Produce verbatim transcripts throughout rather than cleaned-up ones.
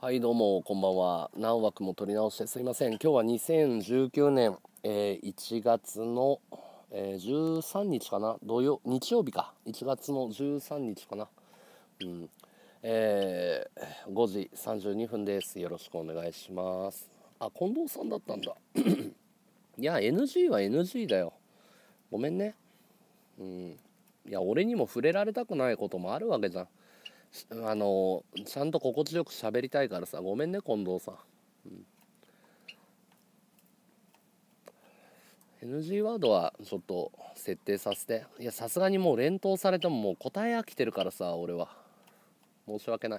はい、どうも、こんばんは。何枠も取り直してすいません。今日はにせんじゅうきゅうねん、えーいちがつの、えーじゅうさんにちかな、土曜、日曜日か。いちがつのじゅうさんにちかな。うん。えーごじさんじゅうにふんです。よろしくお願いします。あ、近藤さんだったんだ。いや、エヌジー は エヌジー だよ。ごめんね。うん。いや、俺にも触れられたくないこともあるわけじゃん。あの、ちゃんと心地よく喋りたいからさ、ごめんね、近藤さん。エヌジー ワードはちょっと設定させて。いや、さすがにもう連投されてももう答え飽きてるからさ、俺は。申し訳ない。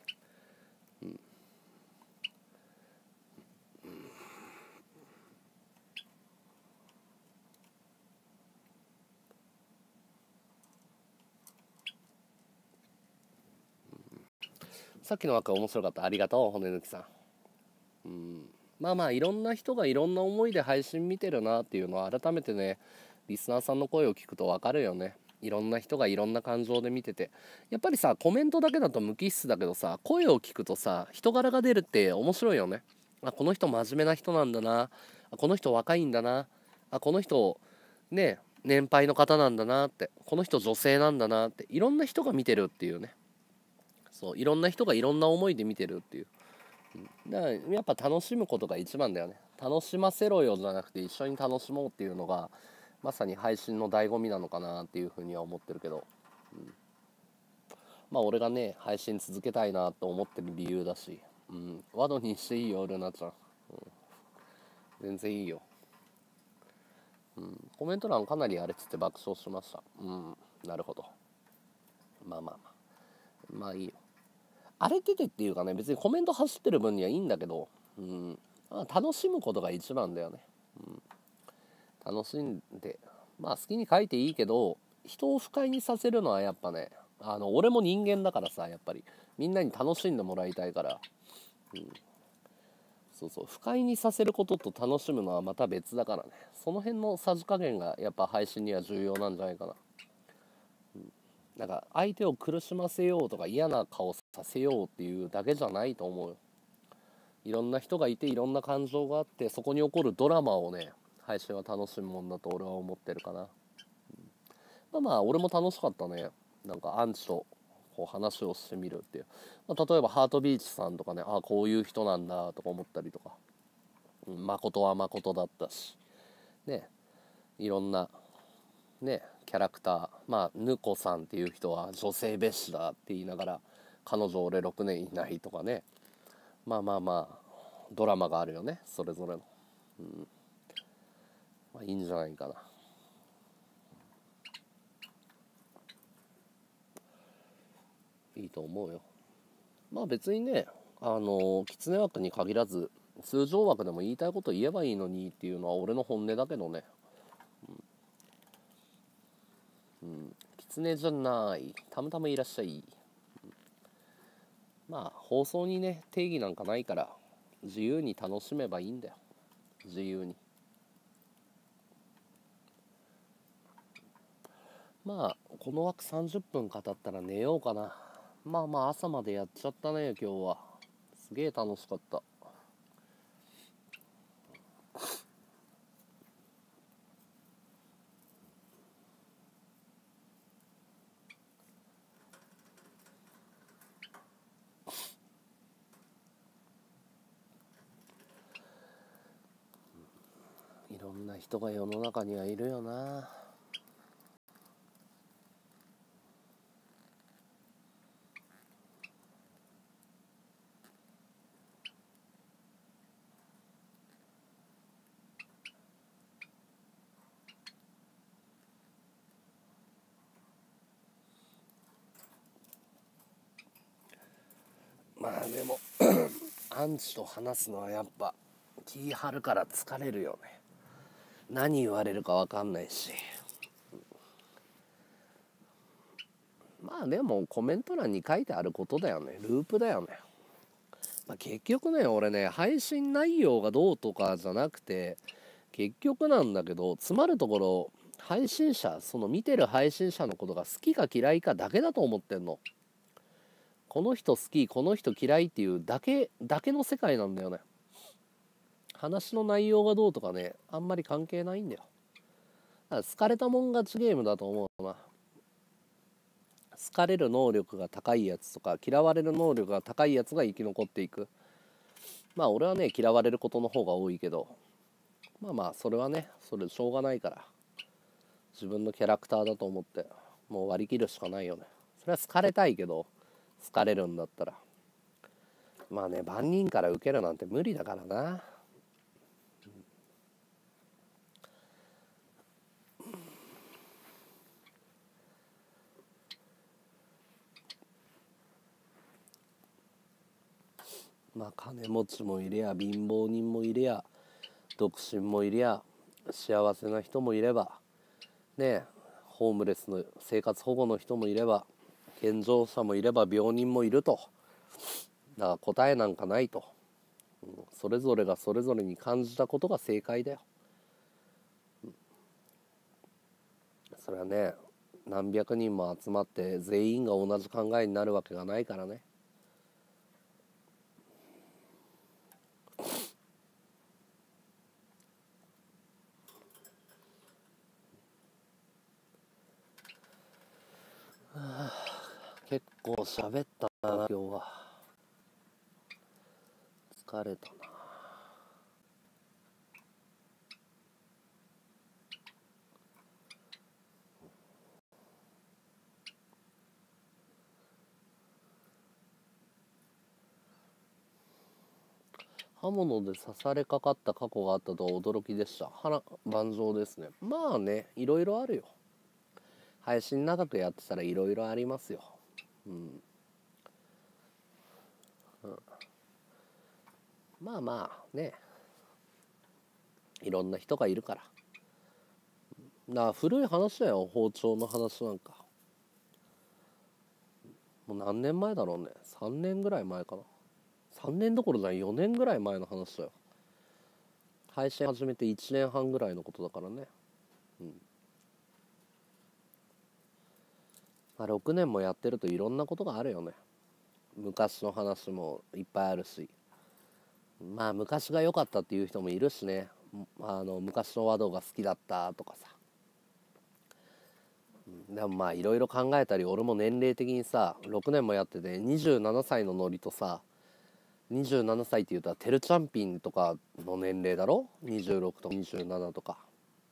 さっきの枠面白かった。ありがとう、骨抜きさん。まあまあ、いろんな人がいろんな思いで配信見てるなっていうのは改めてね、リスナーさんの声を聞くとわかるよね。いろんな人がいろんな感情で見てて。やっぱりさ、コメントだけだと無機質だけどさ、声を聞くとさ、人柄が出るって面白いよね。あ、この人真面目な人なんだな。あ、この人若いんだな。あ、この人、ね、年配の方なんだなって。この人女性なんだなって。いろんな人が見てるっていうね。そう、いろんな人がいろんな思いで見てるっていう。だからやっぱ楽しむことが一番だよね。楽しませろよじゃなくて一緒に楽しもうっていうのがまさに配信の醍醐味なのかなっていうふうには思ってるけど、まあ俺がね配信続けたいなと思ってる理由だし、うん、ワドにしていいよルナちゃん、全然いいよ。コメント欄かなりあれっつって爆笑しました。うん、なるほど。まあまあまあまあいいよ。荒れててっていうかね、別にコメント走ってる分にはいいんだけど、うん、まあ楽しむことが一番だよね。楽しんで、まあ好きに書いていいけど、人を不快にさせるのはやっぱね、あの俺も人間だからさ、やっぱりみんなに楽しんでもらいたいから、そうそう、不快にさせることと楽しむのはまた別だからね。その辺のさじ加減がやっぱ配信には重要なんじゃないかな。なんか相手を苦しませようとか嫌な顔させようっていうだけじゃないと思うよ。いろんな人がいていろんな感情があって、そこに起こるドラマをね、配信は楽しむもんだと俺は思ってるかな。まあまあ俺も楽しかったね。なんかアンチとこう話をしてみるっていう、まあ、例えばハートビーチさんとかね、ああこういう人なんだとか思ったりとか、うん、誠は誠だったしね、いろんなねキャラクター、まあぬこさんっていう人は女性蔑視だって言いながら彼女俺ろくねんいないとかね、まあまあまあドラマがあるよね、それぞれの。まあいいんじゃないかな。いいと思うよ。まあ別にね、あの狐枠に限らず通常枠でも言いたいこと言えばいいのにっていうのは俺の本音だけどね。狐じゃない、たまたまいらっしゃい。まあ放送にね定義なんかないから自由に楽しめばいいんだよ。自由に。まあこの枠さんじゅっぷん語ったら寝ようかな。まあまあ朝までやっちゃったね今日は。すげえ楽しかった。いろんな人が世の中にはいるよな。まあでもアンチと話すのはやっぱ気張るから疲れるよね。何言われるか分かんないし。まあでもコメント欄に書いてあることだよね。ループだよね。まあ、結局ね俺ね配信内容がどうとかじゃなくて、結局なんだけど詰まるところ、配信者、その見てる配信者のことが好きか嫌いかだけだと思ってんの。 この人好きこの人嫌いっていうだけだけの世界なんだよね。話の内容がどうとかね、あんまり関係ないんだよ。だから好かれたもん勝ちゲームだと思うな。好かれる能力が高いやつとか嫌われる能力が高いやつが生き残っていく。まあ俺はね嫌われることの方が多いけど、まあまあそれはねそれしょうがないから、自分のキャラクターだと思ってもう割り切るしかないよね。それは好かれたいけど、好かれるんだったらまあね万人から受けるなんて無理だからな。まあ金持ちもいりゃ貧乏人もいりゃ独身もいりゃ幸せな人もいればね、ホームレスの生活保護の人もいれば健常者もいれば病人もいると。だから答えなんかないと、うん、それぞれがそれぞれに感じたことが正解だよ、うん、それはね何百人も集まって全員が同じ考えになるわけがないからね。結構喋ったな今日は。疲れたな。刃物で刺されかかった過去があったとは驚きでした。波乱万丈ですね。まあねいろいろあるよ。配信長くやってたらいろいろありますよ、うん、うん、まあまあねいろんな人がいるから。だから古い話だよ包丁の話なんか。もう何年前だろうね。さんねんぐらい前かな。さんねんどころじゃないよねんぐらい前の話だよ。配信始めていちねんはんぐらいのことだからね。うん、まあ、ろくねんもやってるといろんなことがあるよね。昔の話もいっぱいあるし、まあ昔が良かったっていう人もいるしね。あの昔の和道が好きだったとかさ。でもまあいろいろ考えたり、俺も年齢的にさろくねんもやっててにじゅうななさいのノリとさ、にじゅうななさいって言うたらテルチャンピンとかの年齢だろ、にじゅうろくとかにじゅうななとか。うん、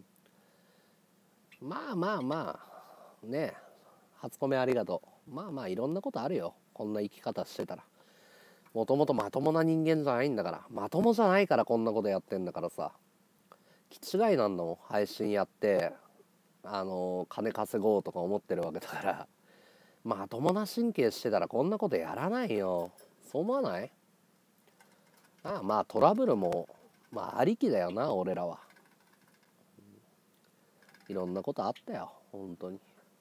まあまあまあねえ、初コメありがとう。まあまあいろんなことあるよ、こんな生き方してたら。もともとまともな人間じゃないんだから、まともじゃないからこんなことやってんだからさ。気違いなんだもん配信やってあの金稼ごうとか思ってるわけだから、まともな神経してたらこんなことやらないよ。そう思わない？ああまあトラブルもまあありきだよな俺らは。いろんなことあったよ本当に。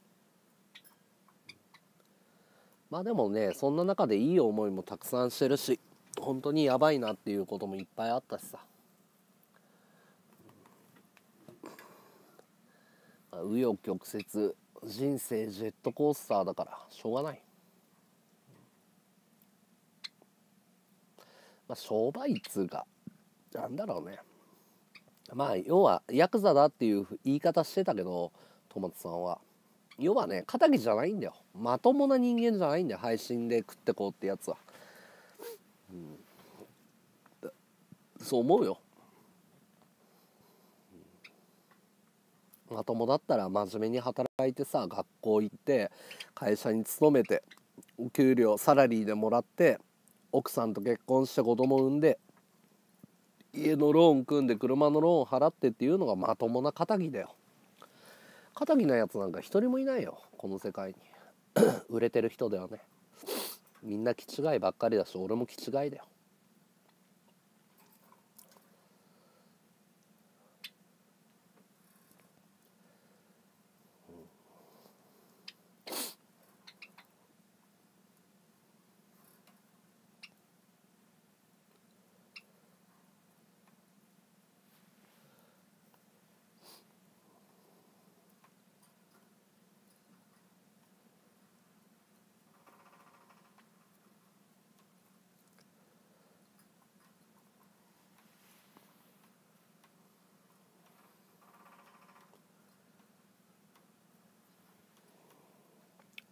まあでもねそんな中でいい思いもたくさんしてるし、本当にやばいなっていうこともいっぱいあったしさ。紆余曲折、人生ジェットコースターだからしょうがない。まあ商売っつうかなんだろうね、まあ要はヤクザだっていう言い方してたけどトマトさんは要はね仇じゃないんだよ。まともな人間じゃないんだよ配信で食ってこうってやつは、うん、そう思うよ。まともだったら真面目に働いてさ、学校行って会社に勤めてお給料サラリーでもらって奥さんと結婚して子供産んで家のローン組んで車のローン払ってっていうのがまともな仇だよ。仇なやつなんか一人もいないよこの世界に売れてる人ではね。みんな気違いばっかりだし俺も気違いだよ。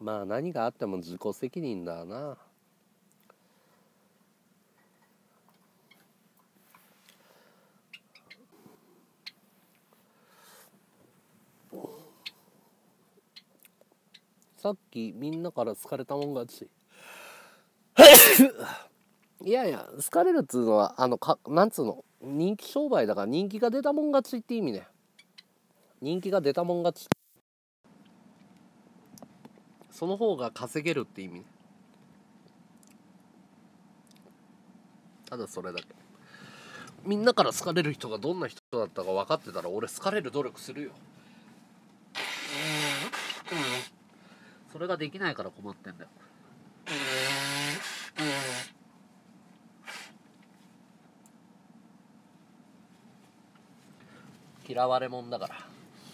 まあ何があっても自己責任だな。さっきみんなから好かれたもん勝ちいやいや、好かれるっつうのはあのかなんつうの、人気商売だから、人気が出たもん勝ちって意味ね。人気が出たもん勝ち、その方が稼げるって意味ね。ただそれだけ。みんなから好かれる人がどんな人だったか分かってたら俺好かれる努力するよ。それができないから困ってんだよ。嫌われ者だから。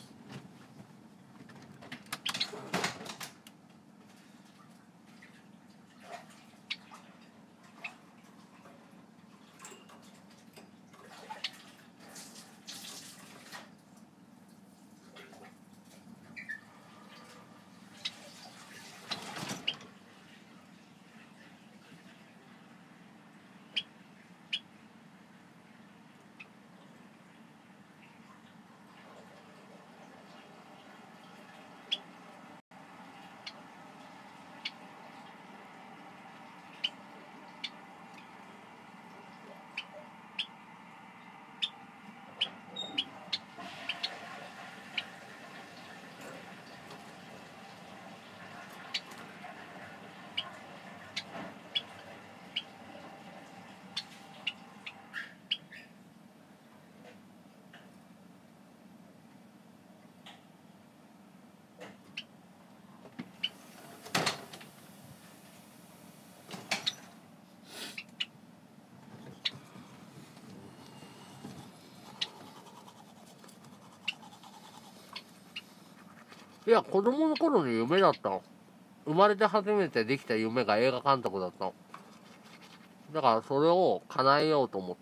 いや、子供の頃の夢だったの。生まれて初めてできた夢が映画監督だったの。だからそれを叶えようと思って、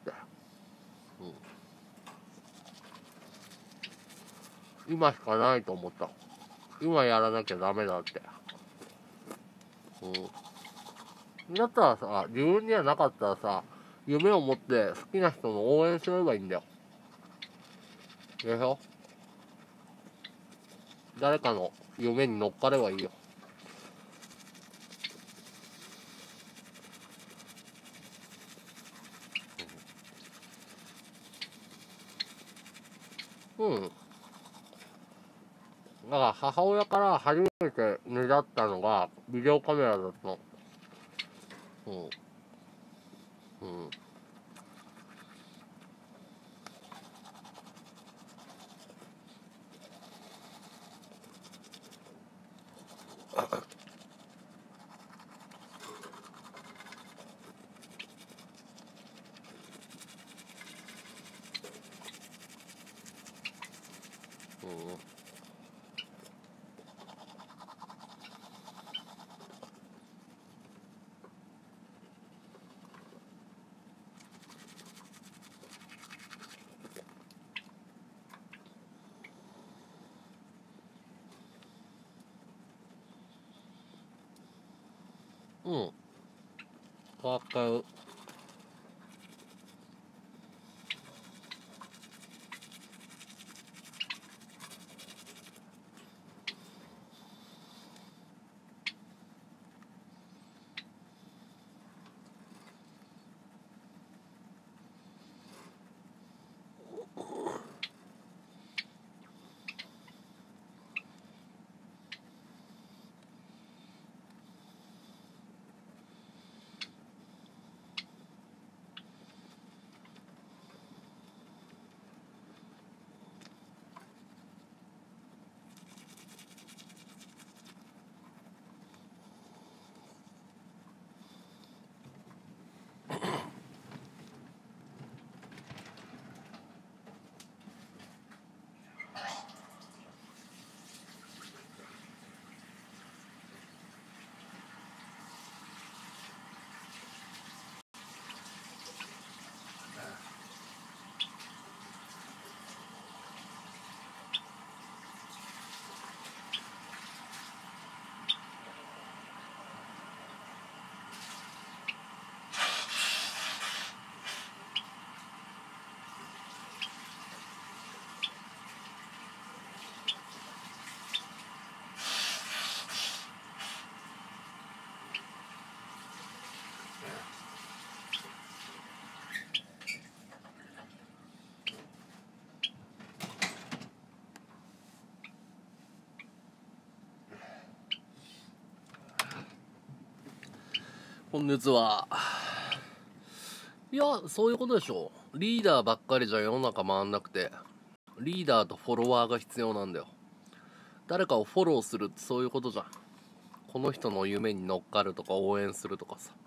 うん、今しかないと思った。今やらなきゃダメだって、うん、だったらさ、自分にはなかったらさ、夢を持って好きな人の応援すればいいんだよ。でしょ。誰かの夢に乗っかればいいよ。うん。だから母親から初めてねだったのがビデオカメラだったの。うん。うん。うん。わかる。 本日は、いやそういうことでしょ。リーダーばっかりじゃ世の中回んなくて、リーダーとフォロワーが必要なんだよ。誰かをフォローするってそういうことじゃん。この人の夢に乗っかるとか応援するとかさ。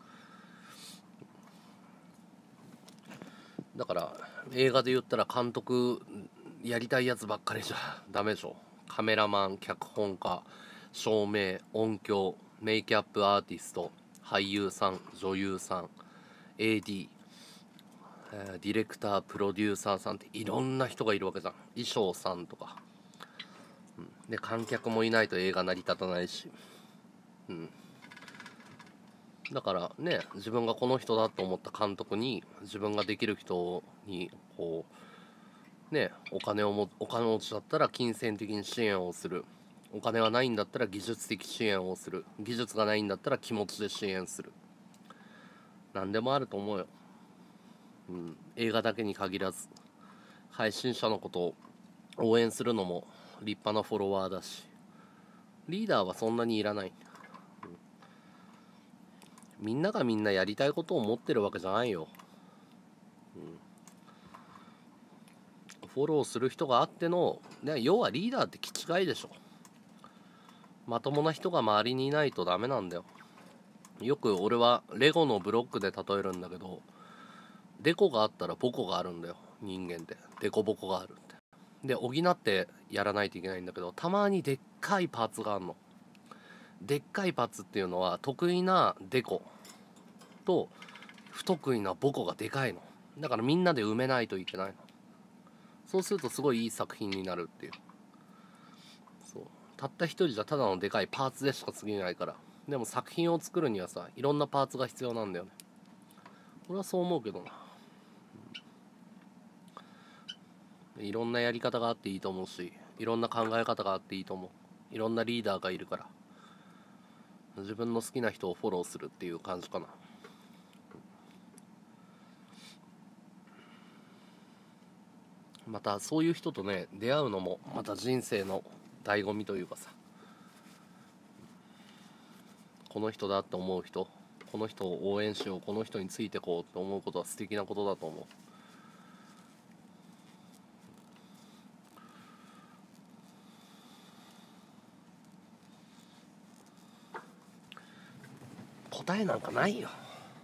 だから映画で言ったら監督やりたいやつばっかりじゃダメでしょ。カメラマン、脚本家、照明、音響、メイキャップアーティスト、俳優さん、女優さん、 エーディー、えーディレクター、プロデューサーさんっていろんな人がいるわけじゃん。衣装さんとか、うん、で観客もいないと映画成り立たないし、うん、だからね、自分がこの人だと思った監督に、自分ができる人にこうね、お金をもお金持ちだったら金銭的に支援をする、お金がないんだったら技術的支援をする、技術がないんだったら気持ちで支援する、何でもあると思うよ、うん、映画だけに限らず配信者のことを応援するのも立派なフォロワーだし、リーダーはそんなにいらない。みんながみんなやりたいことを持ってるわけじゃないよ、うん、フォローする人があっての、ね、要はリーダーって気違いでしょ。まともな人が周りにいないとダメなんだよ。よく俺はレゴのブロックで例えるんだけど、デコがあったらボコがあるんだよ、人間って。デコボコがあるって。で補ってやらないといけないんだけど、たまにでっかいパーツがあるの。でっかいパーツっていうのは得意なデコと不得意なボコがでかいの。だからみんなで埋めないといけないの。そうするとすごいいい作品になるっていう。そう、たった一人じゃただのでかいパーツでしか過ぎないから。でも作品を作るにはさ、いろんなパーツが必要なんだよね。俺はそう思うけどな。いろんなやり方があっていいと思うし、いろんな考え方があっていいと思う。いろんなリーダーがいるから、自分の好きな人をフォローするっていう感じかな。またそういう人とね出会うのもまた人生の醍醐味というかさ、この人だって思う人、この人を応援しよう、この人についてこうって思うことは素敵なことだと思う。答えなんかないよ。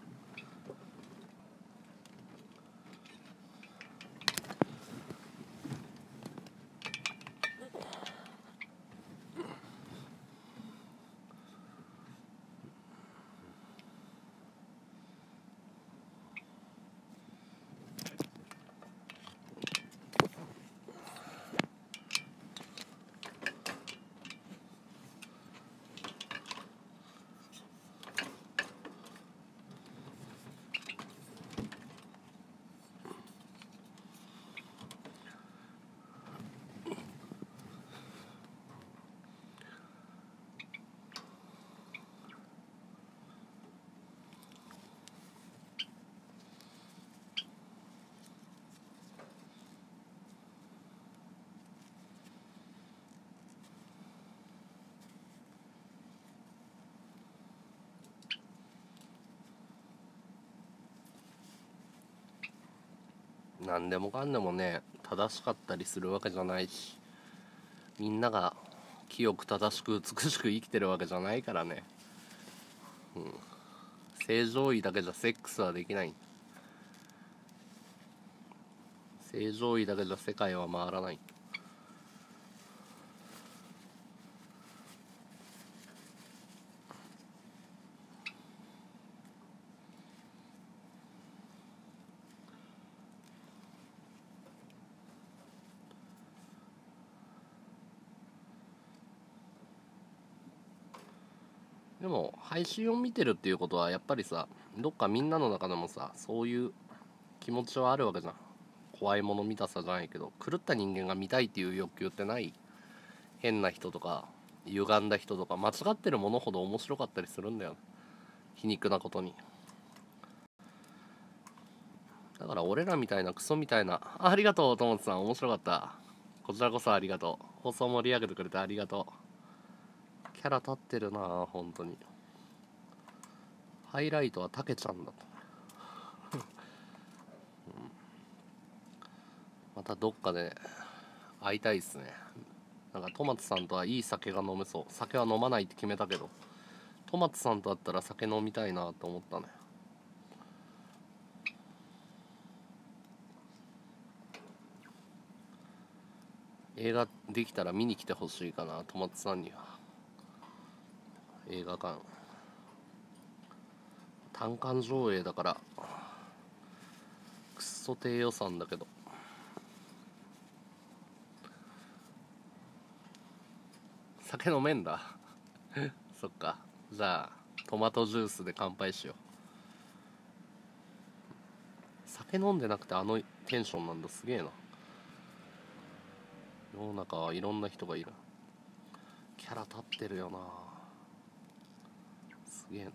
何でもかんでもね正しかったりするわけじゃないし、みんなが清く正しく美しく生きてるわけじゃないからね、うん、正常位だけじゃセックスはできない。正常位だけじゃ世界は回らない。でも配信を見てるっていうことはやっぱりさ、どっかみんなの中でもさそういう気持ちはあるわけじゃん。怖いもの見たさじゃないけど、狂った人間が見たいっていう欲求ってない？変な人とか歪んだ人とか間違ってるものほど面白かったりするんだよね、皮肉なことに。だから俺らみたいなクソみたいな、あ、ありがとうともつさん、面白かった。こちらこそありがとう。放送盛り上げてくれてありがとう。キャラ立ってるな本当に。 ハイライトはたけちゃんだと、うん、またどっかで会いたいっすね。なんかトマトさんとはいい酒が飲めそう。酒は飲まないって決めたけど、トマトさんと会ったら酒飲みたいなと思ったね。映画できたら見に来てほしいかな、トマトさんには。映画館単館上映だからくっそ低予算だけど、酒飲めんだそっか、じゃあトマトジュースで乾杯しよう。酒飲んでなくてあのテンションなんだ、すげえな。世の中はいろんな人がいる。キャラ立ってるよな、すげえな。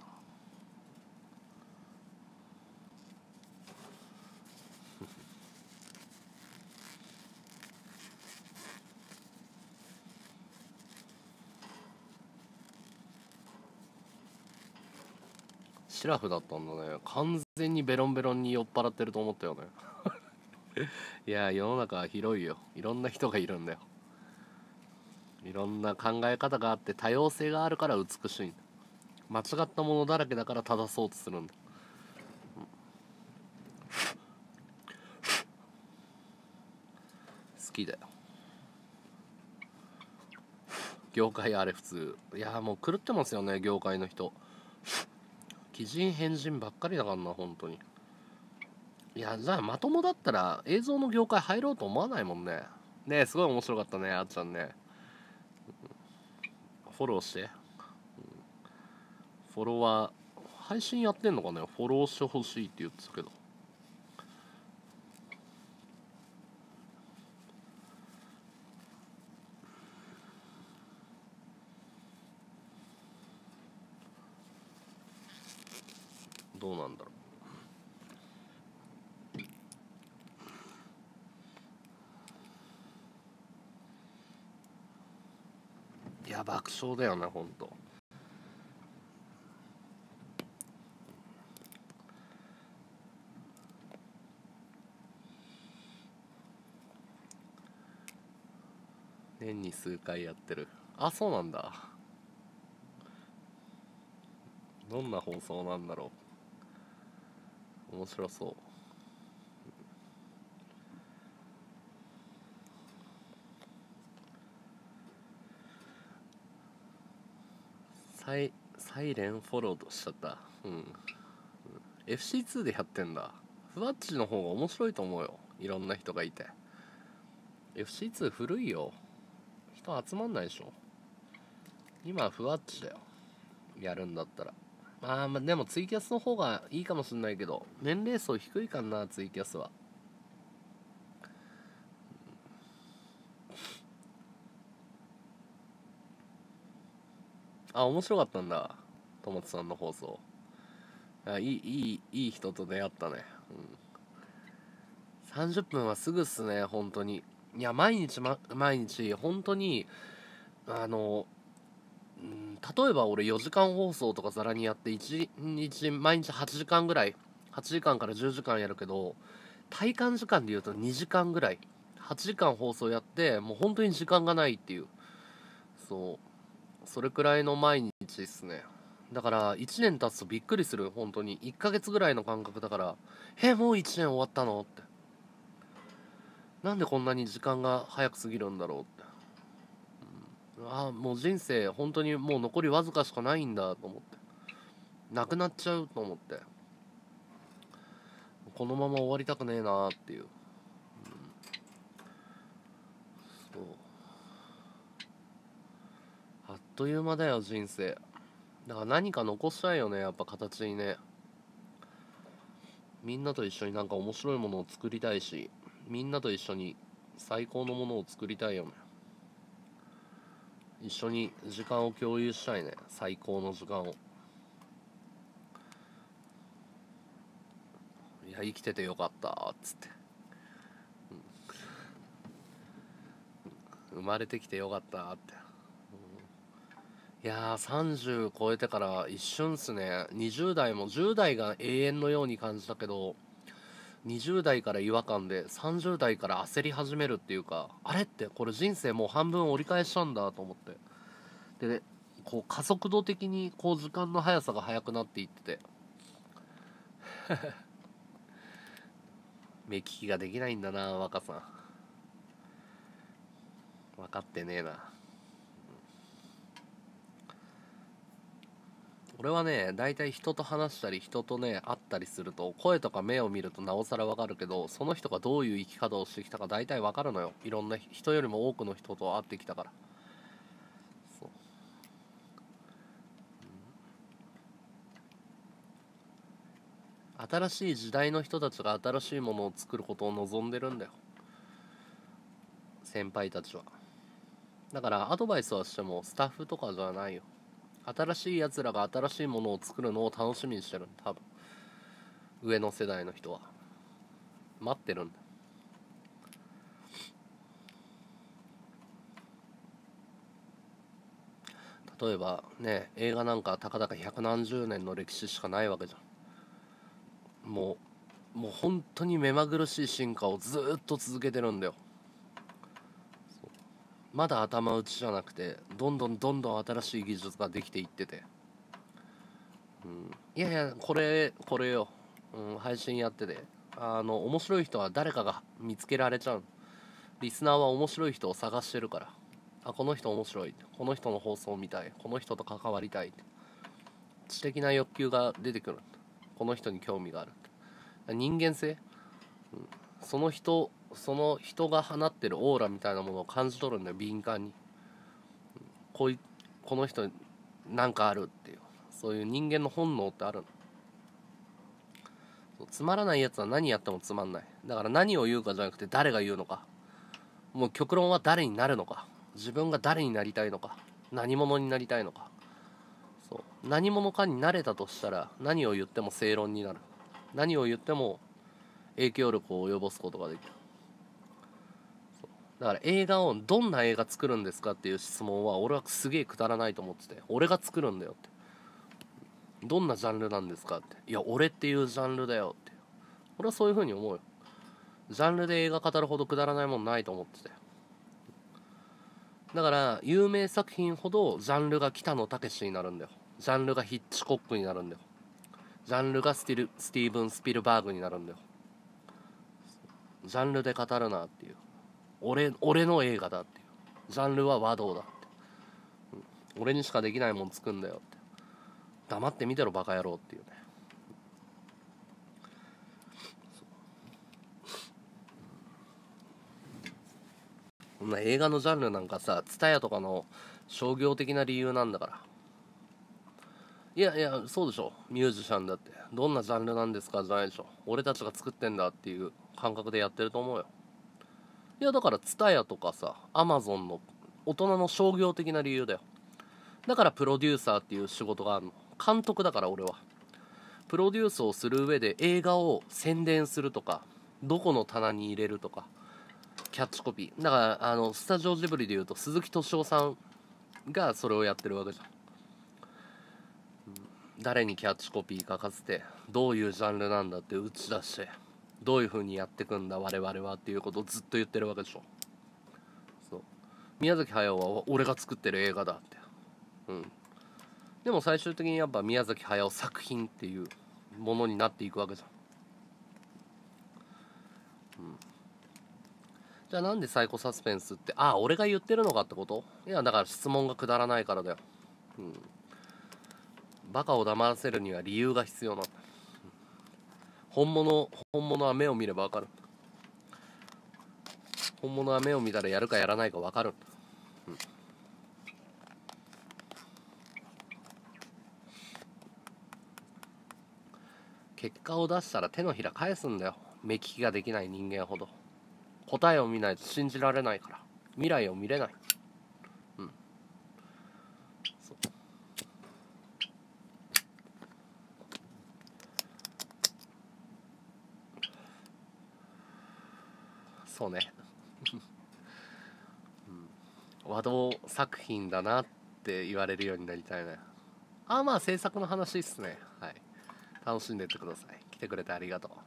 シラフだったんだね。完全にベロンベロンに酔っ払ってると思ったよねいや世の中は広いよ、いろんな人がいるんだよ。いろんな考え方があって多様性があるから美しいんだ。間違ったものだらけだから正そうとするんだ。好きだよ業界。あれ普通、いやもう狂ってますよね業界の人。奇人変人ばっかりだからな本当に。いやじゃあまともだったら映像の業界入ろうと思わないもんね。ねえすごい面白かったねあっちゃんね。フォローして。フォロワー配信やってんのかね。フォローしてほしいって言ってたけど。どうなんだろう。いや爆笑だよねほんと。年に数回やってる。あそうなんだ。どんな放送なんだろう。面白そう。サイサイレンフォローとしちゃった。うん、うん、エフシーツー でやってんだ。ふわっちの方が面白いと思うよ、いろんな人がいて。 エフシーツー 古いよ、人集まんないでしょ。今はふわっちだよ、やるんだったら。まあまあでもツイキャスの方がいいかもしんないけど、年齢層低いかなツイキャスは。あ面白かったんだともつさんの放送。あいいいいいい人と出会ったね。うん、さんじゅっぷんはすぐっすね本当に。いや毎日、ま、毎日本当にあの、うん、例えば俺よじかん放送とかざらにやっていちにち毎日はちじかんぐらい、はちじかんからじゅうじかんやるけど、体感時間でいうとにじかんぐらい、はちじかん放送やってもう本当に時間がないっていう、そうそれくらいの毎日っすね。だからいちねん経つとびっくりする。本当にいっかげつぐらいの感覚だから、えもういちねん終わったのって、なんでこんなに時間が早く過ぎるんだろうって、うん、ああもう人生本当にもう残りわずかしかないんだと思って、なくなっちゃうと思って、このまま終わりたくねえなっていう、うん、そうあっという間だよ人生。だから何か残したいよねやっぱ形にね。みんなと一緒になんか面白いものを作りたいし、みんなと一緒に最高のものを作りたいよね。一緒に時間を共有したいね、最高の時間を。いや生きててよかったっつって、生まれてきてよかったって、 いやー、さんじゅう超えてから一瞬っすね。にじゅう代もじゅう代が永遠のように感じたけど、にじゅう代から違和感でさんじゅう代から焦り始めるっていうか、あれってこれ人生もう半分折り返したんだと思って。で、こう加速度的にこう時間の速さが速くなっていってて、目利きができないんだな、若さん。分かってねえな。俺はね、大体人と話したり人とね会ったりすると、声とか目を見るとなおさら分かるけど、その人がどういう生き方をしてきたか大体分かるのよ。いろんな人よりも多くの人と会ってきたから。そう、新しい時代の人たちが新しいものを作ることを望んでるんだよ、先輩たちは。だからアドバイスはしてもスタッフとかじゃないよ。新しいやつらが新しいものを作るのを楽しみにしてるんだ、多分上の世代の人は待ってるんだ。例えばね、映画なんかたかだか百何十年の歴史しかないわけじゃん。もうもう本当に目まぐるしい進化をずーっと続けてるんだよ。まだ頭打ちじゃなくて、どんどんどんどん新しい技術ができていってて、うん、いやいや、これこれよ、うん、配信やってて、あの面白い人は誰かが見つけられちゃう。リスナーは面白い人を探してるから、あ、この人面白い、この人の放送見たい、この人と関わりたい、知的な欲求が出てくる。この人に興味がある。人間性、その人その人が放ってるオーラみたいなものを感じ取るんだよ、敏感に。こういこの人なんかあるっていう、そういう人間の本能ってあるの。つまらないやつは何やってもつまんない。だから何を言うかじゃなくて誰が言うのか、もう極論は誰になるのか、自分が誰になりたいのか、何者になりたいのか。そう何者かになれたとしたら何を言っても正論になる。何を言っても影響力を及ぼすことができる。だから映画をどんな映画作るんですかっていう質問は俺はすげえくだらないと思ってて、俺が作るんだよって。どんなジャンルなんですかって、いや俺っていうジャンルだよって。俺はそういう風に思うよ。ジャンルで映画語るほどくだらないもんないと思ってて。だから有名作品ほどジャンルが北野武になるんだよ。ジャンルがヒッチコックになるんだよ。ジャンルがスティルスティーブン・スピルバーグになるんだよ。ジャンルで語るなっていう。俺俺の映画だっていう。ジャンルは和道だって、うん、俺にしかできないもん作んだよって。黙って見てろバカ野郎っていうね。そんな映画のジャンルなんかさ、ツタヤとかの商業的な理由なんだから。いやいや、そうでしょ。ミュージシャンだってどんなジャンルなんですかじゃないでしょ。俺たちが作ってんだっていう感覚でやってると思うよ。いやだからツタヤとかさ、アマゾンの大人の商業的な理由だよ。だからプロデューサーっていう仕事があるの。監督だから。俺はプロデュースをする上で映画を宣伝するとか、どこの棚に入れるとか、キャッチコピーだから、あのスタジオジブリでいうと鈴木敏夫さんがそれをやってるわけじゃん。誰にキャッチコピー書かせて、どういうジャンルなんだって打ち出して、どういう風にやってくんだ我々はっていうことをずっと言ってるわけでしょ。そう宮崎駿は俺が作ってる映画だって。うんでも最終的にやっぱ宮崎駿作品っていうものになっていくわけじゃん。じゃあなんでサイコサスペンスって、ああ俺が言ってるのかってこと。いやだから質問がくだらないからだよ。うんバカを黙らせるには理由が必要なんだ。本物本物は目を見ればわかる。本物は目を見たらやるかやらないかわかる。うん、結果を出したら手のひら返すんだよ、目利きができない人間ほど。答えを見ないと信じられないから、未来を見れない。うんそうそうね、和道作品だなっって言われるようになりたいな。あ、まあ制作の話っすね。はい、楽しんでってください。来てくれてありがとう。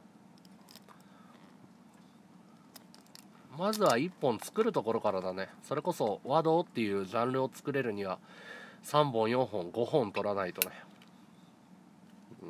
まずはいっぽん作るところからだね。それこそ和道っていうジャンルを作れるにはさんぼんよんほんごほん取らないとね、うん、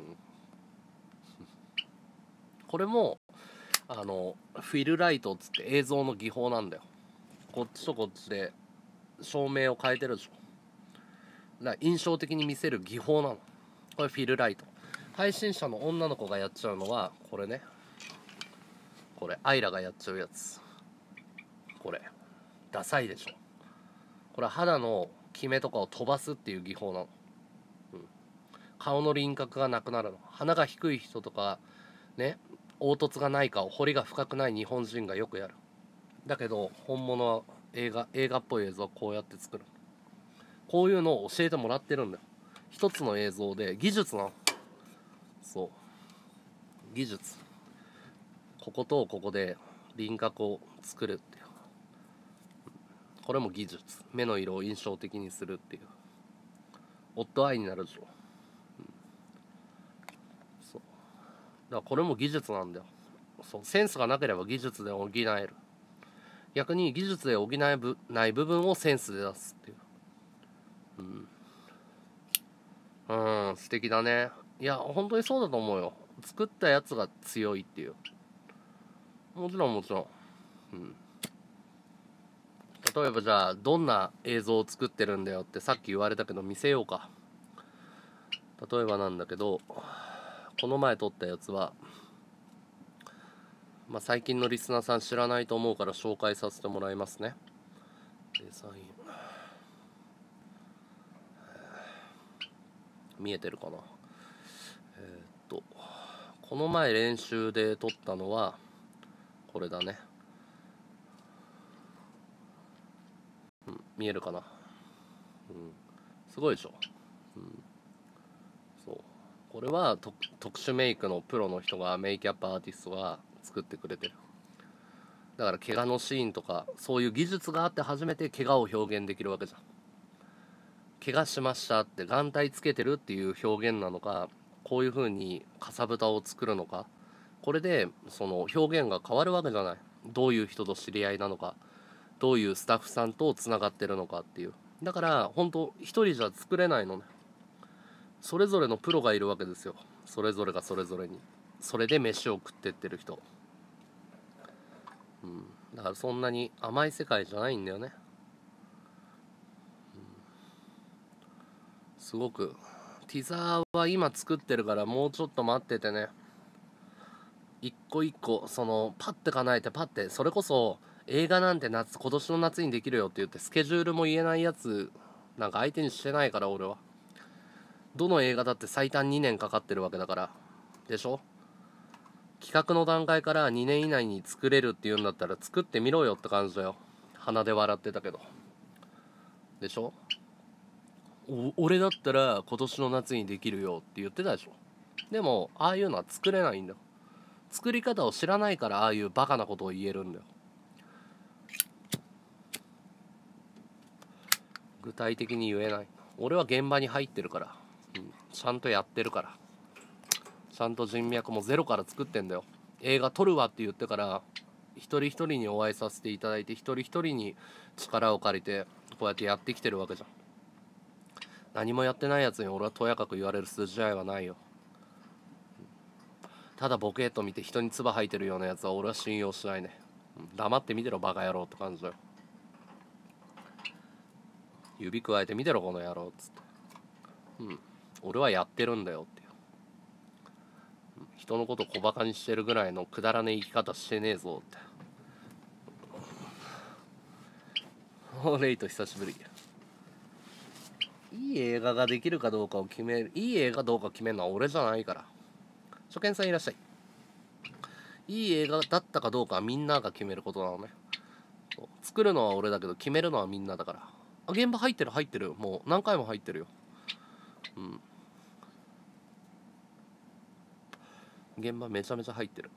これもあのフィルライトっつって映像の技法なんだよ。こっちとこっちで照明を変えてるでしょ。だから印象的に見せる技法なの。これフィルライト。配信者の女の子がやっちゃうのはこれね。これアイラがやっちゃうやつ。これダサいでしょ。これ肌のキメとかを飛ばすっていう技法なの、うん、顔の輪郭がなくなるの。鼻が低い人とかね、凹凸がない顔、彫りが深くない日本人がよくやる。だけど本物は映画映画っぽい映像をこうやって作る。こういうのを教えてもらってるんだよ。一つの映像で技術なの。そう技術。こことここで輪郭を作るっていう、これも技術。目の色を印象的にするっていう、オッドアイになるでしょ、うん、そうだからこれも技術なんだよ。そうセンスがなければ技術で補える。逆に技術で補えない部分をセンスで出すっていう、うん、うん、素敵だね。いや本当にそうだと思うよ。作ったやつが強いっていう。もちろんもちろん、うん、例えばじゃあどんな映像を作ってるんだよってさっき言われたけど見せようか。例えばなんだけど、この前撮ったやつは、まあ、最近のリスナーさん知らないと思うから紹介させてもらいますね。デザイン見えてるかな。えー、っとこの前練習で撮ったのはこれだね、うん、見えるかな、うん、すごいでしょ、うん、そうこれは特殊メイクのプロの人が、メイキャップアーティストが作ってくれてる。だから怪我のシーンとかそういう技術があって初めて怪我を表現できるわけじゃん。怪我しましたって眼帯つけてるっていう表現なのか、こういう風にかさぶたを作るのか、これでその表現が変わるわけじゃない。どういう人と知り合いなのか、どういうスタッフさんとつながってるのかっていう。だから本当一人じゃ作れないのね。それぞれのプロがいるわけですよ。それぞれがそれぞれにそれで飯を食ってってる人、うん、だからそんなに甘い世界じゃないんだよね、うん、すごく。ティザーは今作ってるからもうちょっと待っててね。一個一個そのパッて叶えてパッて、それこそ映画なんて夏今年の夏にできるよって言ってスケジュールも言えないやつなんか相手にしてないから。俺はどの映画だって最短にねんかかってるわけだからでしょ。企画の段階からにねん以内に作れるっていうんだったら作ってみろよって感じだよ。鼻で笑ってたけどでしょ。お俺だったら今年の夏にできるよって言ってたでしょ。でもああいうのは作れないんだよ。作り方を知らないからああいうバカなことを言えるんだよ。具体的に言えない。俺は現場に入ってるから、うん、ちゃんとやってるから、ちゃんと人脈もゼロから作ってんだよ。映画撮るわって言ってから一人一人にお会いさせていただいて、一人一人に力を借りてこうやってやってきてるわけじゃん。何もやってないやつに俺はとやかく言われる筋合いはないよ。ただボケーっと見て人に唾吐いてるようなやつは俺は信用しないね。黙って見てろバカ野郎って感じだよ。指くわえて見てろこの野郎っつって、うん、俺はやってるんだよっていう。人のこと小バカにしてるぐらいのくだらねえ生き方してねえぞって。レイト久しぶり。いい映画ができるかどうかを決める、いい映画どうか決めるのは俺じゃないから。初見さんいらっしゃい。いい映画だったかどうかはみんなが決めることなのね。作るのは俺だけど決めるのはみんなだから。あ、現場入ってる入ってる、もう何回も入ってるよ。うん、現場めちゃめちゃ入ってる、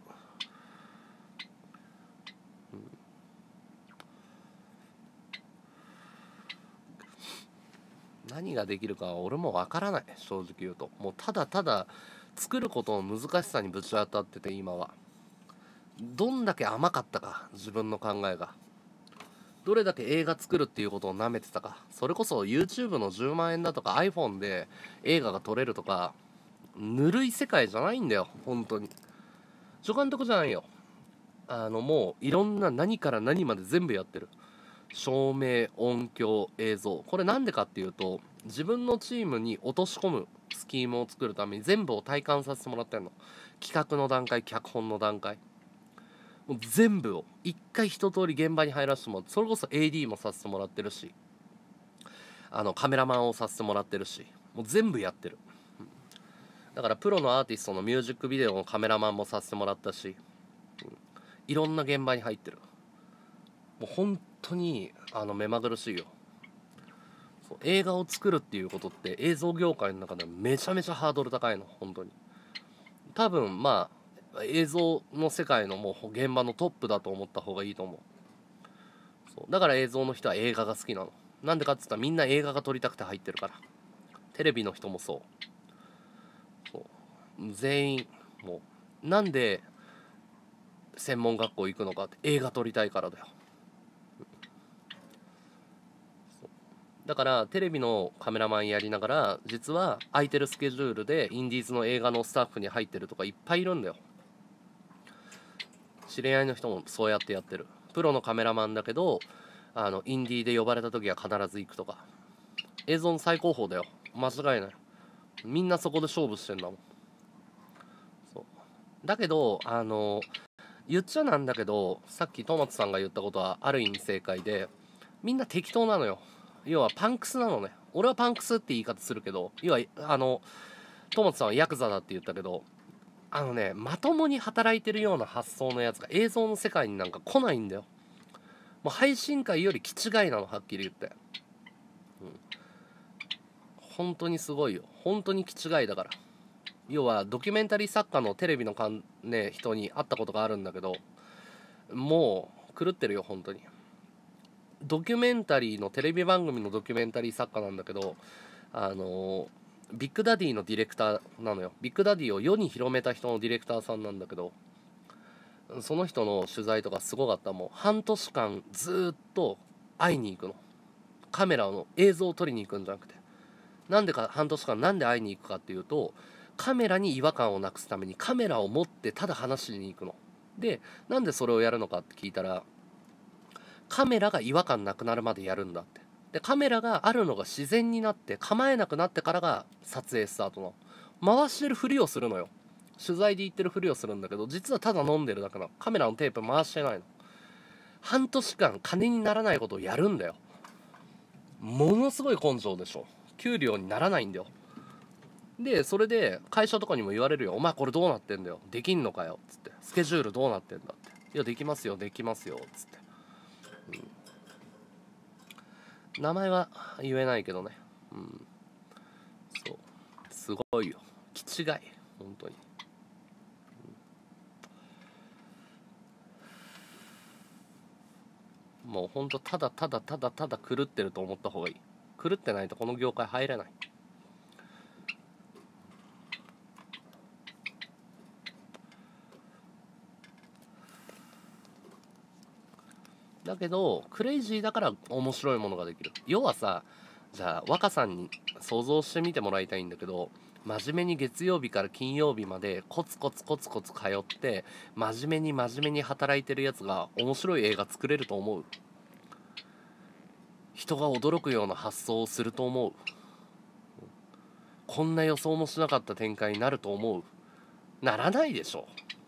うん、 何ができるかは俺もわからない、正直言うと。もうただただ作ることの難しさにぶち当たってて、今はどんだけ甘かったか、自分の考えがどれだけ映画作るっていうことを舐めてたか。それこそ YouTube のじゅうまんえんだとか iPhone で映画が撮れるとか、ぬるい世界じゃないんだよ本当に。助監督じゃないよ。あのもういろんな何から何まで全部やってる。照明、音響、映像。これなんでかっていうと、自分のチームに落とし込むスキームを作るために全部を体感させてもらってんの。企画の段階、脚本の段階、もう全部を一回一通り現場に入らせてもらって、それこそ エーディー もさせてもらってるし、あのカメラマンをさせてもらってるし、もう全部やってる。だからプロのアーティストのミュージックビデオのカメラマンもさせてもらったし、いろんな現場に入ってる。もう本当にあの目まぐるしいよ。そう映画を作るっていうことって映像業界の中でめちゃめちゃハードル高いの本当に。多分まあ映像の世界のもう現場のトップだと思った方がいいと思う。そうだから映像の人は映画が好きなの。なんでかって言ったらみんな映画が撮りたくて入ってるから。テレビの人もそう。そう全員もうなんで専門学校行くのかって、映画撮りたいからだよ。だからテレビのカメラマンやりながら、実は空いてるスケジュールでインディーズの映画のスタッフに入ってるとかいっぱいいるんだよ。知り合いの人もそうやってやってる。プロのカメラマンだけど、あのインディーで呼ばれた時は必ず行くとか。映像の最高峰だよ、間違いない。みんなそこで勝負してんだもん。そうだけどあの言っちゃなんだけど、さっきトマトさんが言ったことはある意味正解で、みんな適当なのよ。要はパンクスなのね。俺はパンクスって言い方するけど、要はあのトマトさんはヤクザだって言ったけど、あのね、まともに働いてるような発想のやつが映像の世界になんか来ないんだよ。もう配信会より気違いなの、はっきり言って、うん、本当にすごいよ。本当に気違いだから。要はドキュメンタリー作家のテレビのかん、ね、人に会ったことがあるんだけど、もう狂ってるよ本当に。ドキュメンタリーのテレビ番組のドキュメンタリー作家なんだけど、あのビッグダディのディレクターなのよ。ビッグダディを世に広めた人のディレクターさんなんだけど、その人の取材とかすごかった。もう半年間ずっと会いに行くの。カメラの映像を撮りに行くんじゃなくて、なんでか半年間なんで会いに行くかっていうと、カメラに違和感をなくすためにカメラを持ってただ話しに行くの。で、なんでそれをやるのかって聞いたら、カメラが違和感なくなるまでやるんだって。でカメラがあるのが自然になって構えなくなってからが撮影スタートの。回してるふりをするのよ。取材で言ってるふりをするんだけど、実はただ飲んでるだけなの。カメラのテープ回してないの。半年間金にならないことをやるんだよ。ものすごい根性でしょ。給料にならないんだよ。でそれで会社とかにも言われるよ。お前これどうなってんだよ、できんのかよっつって。スケジュールどうなってんだって。いやできますよできますよっつって、うん、名前は言えないけどね、うん、そうすごいよ。気違い本当に、うん、もう本当ただただただただ狂ってると思った方がいい。狂ってないとこの業界入れない。だけどクレイジーだから面白いものができる。要はさ、じゃあ若さんに想像してみてもらいたいんだけど、真面目に月曜日から金曜日までコツコツコツコツ通って真面目に真面目に働いてるやつが面白い映画作れると思う？人が驚くような発想をすると思う？こんな予想もしなかった展開になると思う？ならないでしょ。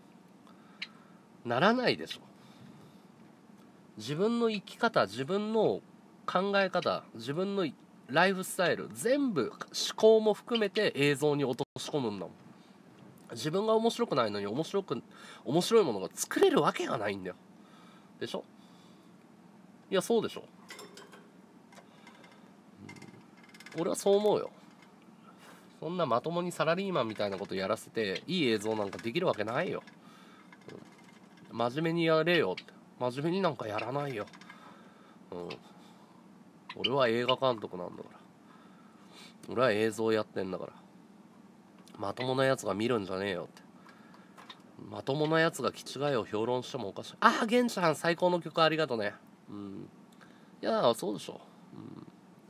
ならないでしょ。自分の生き方、自分の考え方、自分のライフスタイル全部思考も含めて映像に落とし込むんだもん。自分が面白くないのに面白く面白いものが作れるわけがないんだよ。でしょ。いやそうでしょ、うん、俺はそう思うよ。そんなまともにサラリーマンみたいなことやらせていい映像なんかできるわけないよ、うん、真面目にやれよって。真面目になんかやらないよ、うん、俺は映画監督なんだから。 俺は映像やってんだから。まともなやつが見るんじゃねえよって。まともなやつが気違いを評論してもおかしい。ああ、ゲンちゃん最高の曲ありがとね。うん。いやそうでしょ。うん。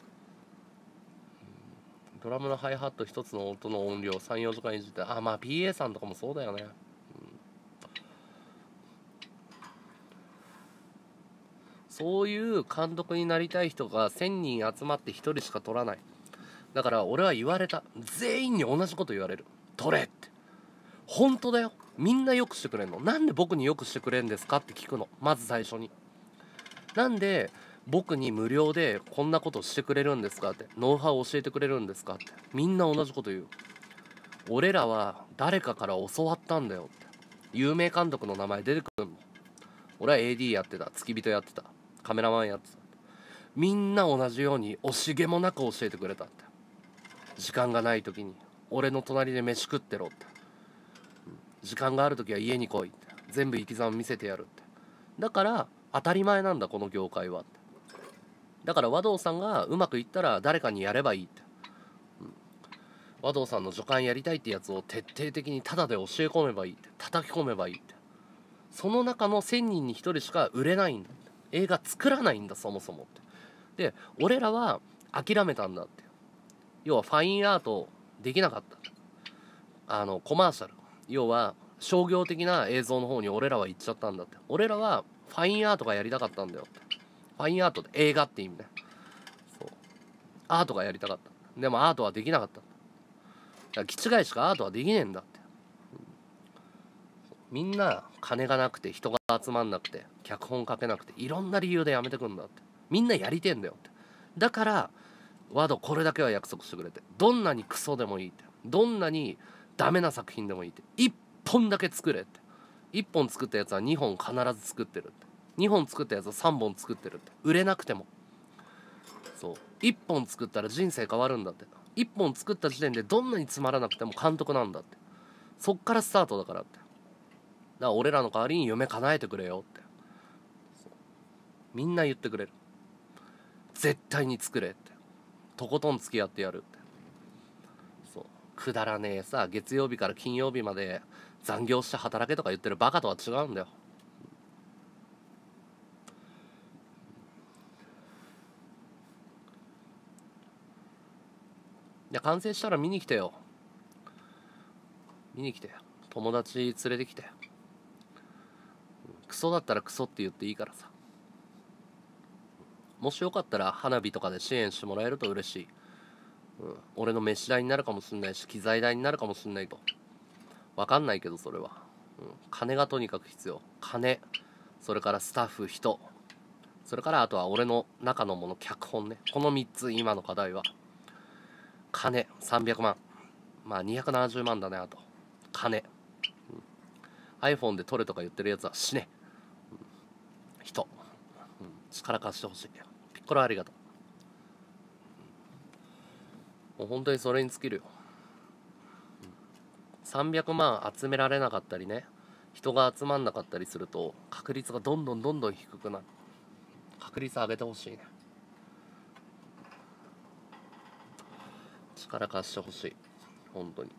ドラムのハイハット一つの音の音量さん、よじかんいじって、あ、まあ ピーエー さんとかもそうだよね。うん、そういう監督になりたい人がせんにん集まってひとりしか取らない。だから俺は言われた。全員に同じこと言われる。取れって。本当だよ。みんなよくしてくれんの。なんで僕によくしてくれんですかって聞くの。まず最初に。なんで僕に無料でこんなことしてくれるんですかって。ノウハウを教えてくれるんですかって。みんな同じこと言う。俺らは誰かから教わったんだよって。有名監督の名前出てくるの。俺は エーディー やってた。付き人やってた。カメラマンやってた。みんな同じように惜しげもなく教えてくれたって。時間がない時に俺の隣で飯食ってろって。時間がある時は家に来いって。全部生き様見せてやるって。だから当たり前なんだこの業界はって。だから和道さんがうまくいったら誰かにやればいいって、うん、和道さんの助監やりたいってやつを徹底的にタダで教え込めばいいって、叩き込めばいいって。その中のせんにんにひとりしか売れないんだって。映画作らないんだそもそもって。で俺らは諦めたんだって。要はファインアートできなかった。あのコマーシャル、要は商業的な映像の方に俺らは行っちゃったんだって。俺らはファインアートがやりたかったんだよって。ファインアートって映画って意味ね。そうアートがやりたかった。でもアートはできなかった。だから気違いしかアートはできねえんだって、うん、みんな金がなくて人が集まんなくて脚本書けなくていろんな理由でやめてくんだって。みんなやりてんだよって。だからワドこれだけは約束してくれて、どんなにクソでもいいって、どんなにダメな作品でもいいって、いっぽんだけ作れって。いっぽん作ったやつはにほん必ず作ってるって。にほん作ったやつはさんぼん作ってるって。売れなくても。そういっぽん作ったら人生変わるんだって。いっぽん作った時点でどんなにつまらなくても監督なんだって。そっからスタートだからって。だから俺らの代わりに夢叶えてくれよって。みんな言ってくれる。絶対に作れって。とことん付き合ってやるって。そうくだらねえさ、月曜日から金曜日まで残業して働けとか言ってるバカとは違うんだよ。いや完成したら見に来てよ。見に来て。友達連れてきて。クソだったらクソって言っていいからさ。もしよかったら花火とかで支援してもらえると嬉しい。うん、俺の飯代になるかもしんないし機材代になるかもしんないと。分かんないけどそれは、うん、金がとにかく必要。金、それからスタッフ、人、それからあとは俺の中のもの、脚本ね。このみっつ今の課題は。金さんびゃくまん、まあにひゃくななじゅうまんだね。あと金、うん、iPhone で撮れとか言ってるやつは死ね、うん、人、うん、力貸してほしい。ピッコロありがとう。もう本当にそれに尽きるよ。さんびゃくまん集められなかったりね、人が集まんなかったりすると確率がどんどんどんどん低くなる。確率上げてほしいね。力貸してほしい本当に。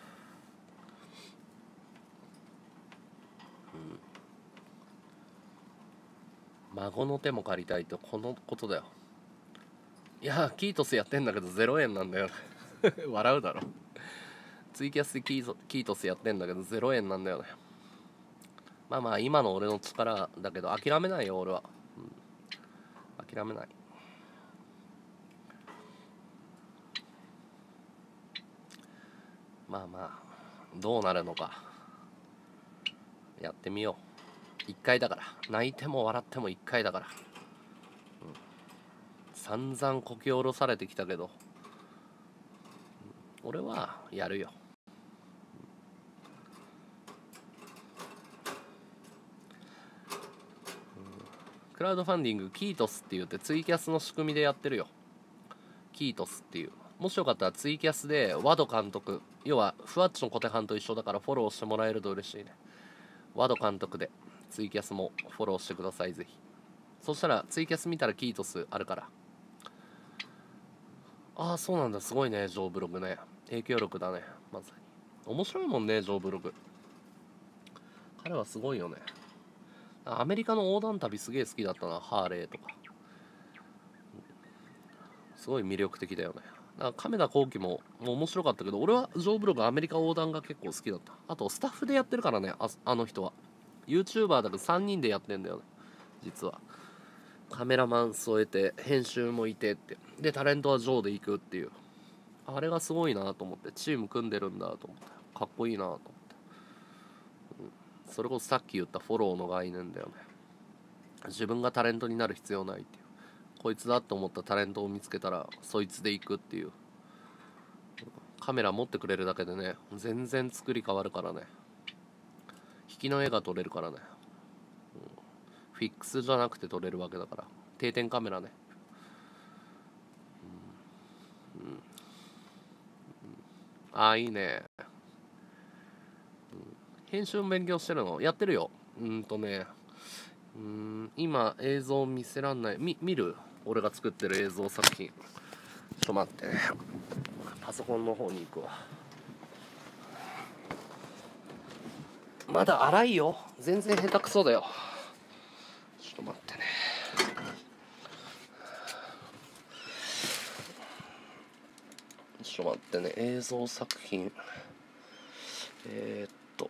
うん、孫の手も借りたいとこのことだよ。いやキートスやってんだけどゼロえんなんだよ笑うだろ。ツイキャスでキーキートスやってんだけどゼロえんなんだよね。まあまあ今の俺の力だけど諦めないよ俺は、うん、諦めない。まあまあどうなるのかやってみよう。いっかいだから。泣いても笑ってもいっかいだから、うん、散々こき下ろされてきたけど、うん、俺はやるよ。クラウドファンディングキートスって言ってツイキャスの仕組みでやってるよ。キートスっていう。もしよかったらツイキャスでワド監督、要はふわっちの小手半と一緒だからフォローしてもらえると嬉しいね。ワド監督でツイキャスもフォローしてくださいぜひ。そしたらツイキャス見たらキートスあるから、 ああ、そうなんだ。すごいね、ジョーブログね。影響力だね、まさに。面白いもんね、ジョーブログ。彼はすごいよね。アメリカの横断旅すげえ好きだったな、ハーレーとか。すごい魅力的だよね。だから亀田光輝ももう面白かったけど、俺はジョーブログアメリカ横断が結構好きだった。あとスタッフでやってるからね、ああの人は YouTuber だけどさんにんでやってんだよね、実は。カメラマン添えて編集もいてって、でタレントはジョーで行くっていう、あれがすごいなと思って、チーム組んでるんだと思って、かっこいいなと思って、うん、それこそさっき言ったフォローの概念だよね。自分がタレントになる必要ないっていう、こいつだと思ったタレントを見つけたらそいつで行くっていう。カメラ持ってくれるだけでね、全然作り変わるからね。引きの絵が撮れるからね、うん、フィックスじゃなくて撮れるわけだから、定点カメラね。うん、うん、ああいいね、うん、編集も勉強してるのやってるよ。うんとね、うん今映像見せらんない。み見る俺が作ってる映像作品。ちょっと待ってね、パソコンの方に行くわ。まだ荒いよ、全然下手くそだよ。ちょっと待ってね。ちょっと待ってね、映像作品。えー、っと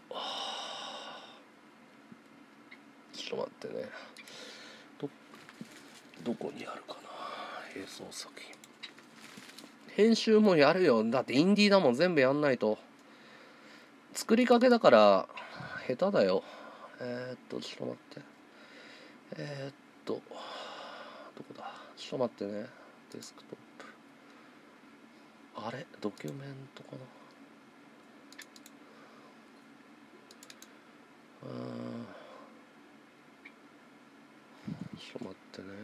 ちょっと待ってね、どどこにあるかな、映像作品。編集もやるよ、だってインディーだもん、全部やんないと。作りかけだから下手だよ。えー、っとちょっと待って、えー、っとどこだ、ちょっと待ってね、デスクトップ、あれドキュメントかな、うーんちょっと待ってね、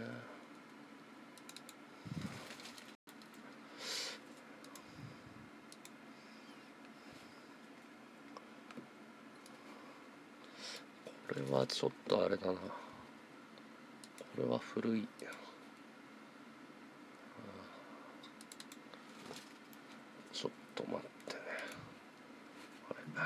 これはちょっとあれだな、これは古い。ちょっと待ってね、はい、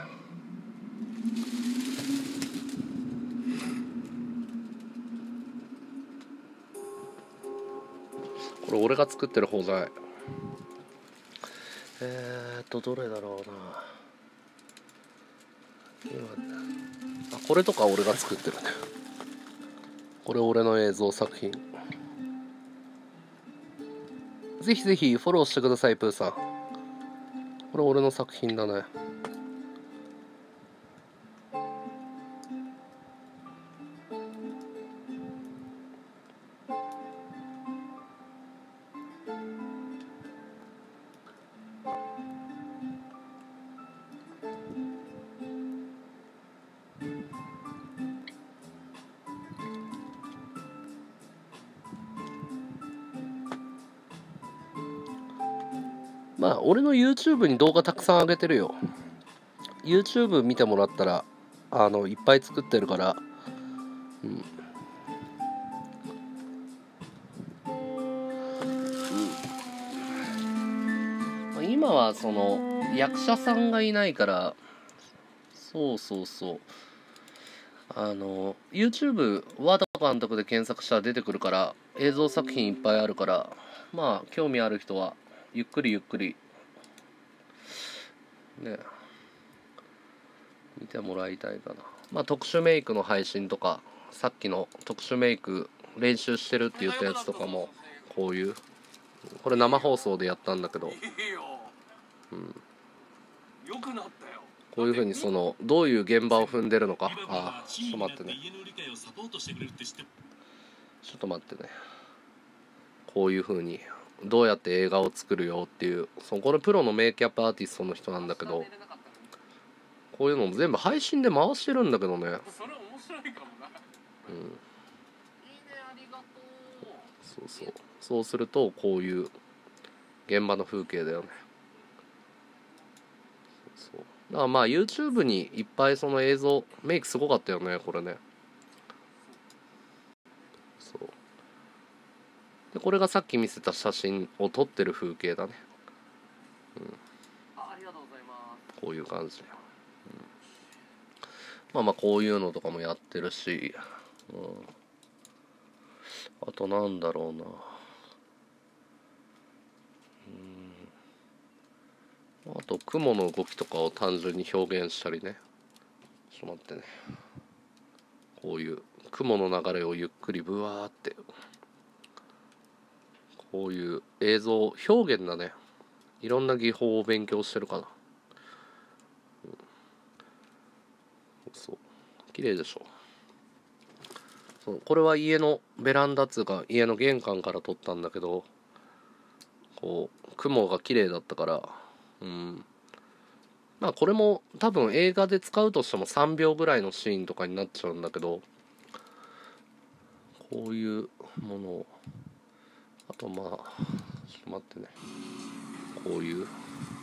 これ俺が作ってる方じゃない。えーっとどれだろうな、今あこれとか俺が作ってるね。これ俺の映像作品。ぜひぜひフォローしてください、プーさん。これ俺の作品だね。まあ俺の YouTube に動画たくさん上げてるよ。 YouTube 見てもらったらあのいっぱい作ってるから、うん、うん、今はその役者さんがいないから、そうそうそう、あの YouTube 和田監督で検索したら出てくるから、映像作品いっぱいあるから、まあ興味ある人はゆっくりゆっくりね見てもらいたいかな。まあ特殊メイクの配信とか、さっきの特殊メイク練習してるって言ったやつとかも、こういう、これ生放送でやったんだけど、うん、こういうふうにそのどういう現場を踏んでるのか、ああちょっと待ってね、ちょっと待ってね、こういうふうにどうやって映画を作るよっていう、そのこれプロのメイキャップアーティストの人なんだけど、こういうのも全部配信で回してるんだけどね。それ面白いかもな。うん。いいね、ありがとう。そうそう。そうするとこういう現場の風景だよね。そうそう。だからまあ YouTube にいっぱいその映像、メイクすごかったよね、これね。そう。 でこれがさっき見せた写真を撮ってる風景だね。うん、あありがとうございます。こういう感じで、うん、まあまあこういうのとかもやってるし、うん、あとなんだろうな、うん、あと雲の動きとかを単純に表現したりね。ちょっと待ってね、こういう雲の流れをゆっくりブワーって、こういう映像表現だね。いろんな技法を勉強してるかな、うん、そう綺麗でしょ。そうこれは家のベランダっつうか家の玄関から撮ったんだけど、こう雲が綺麗だったから、うん、まあこれも多分映画で使うとしてもさんびょうぐらいのシーンとかになっちゃうんだけど、こういうものを、あとまあちょっと待ってね、こういう、うん、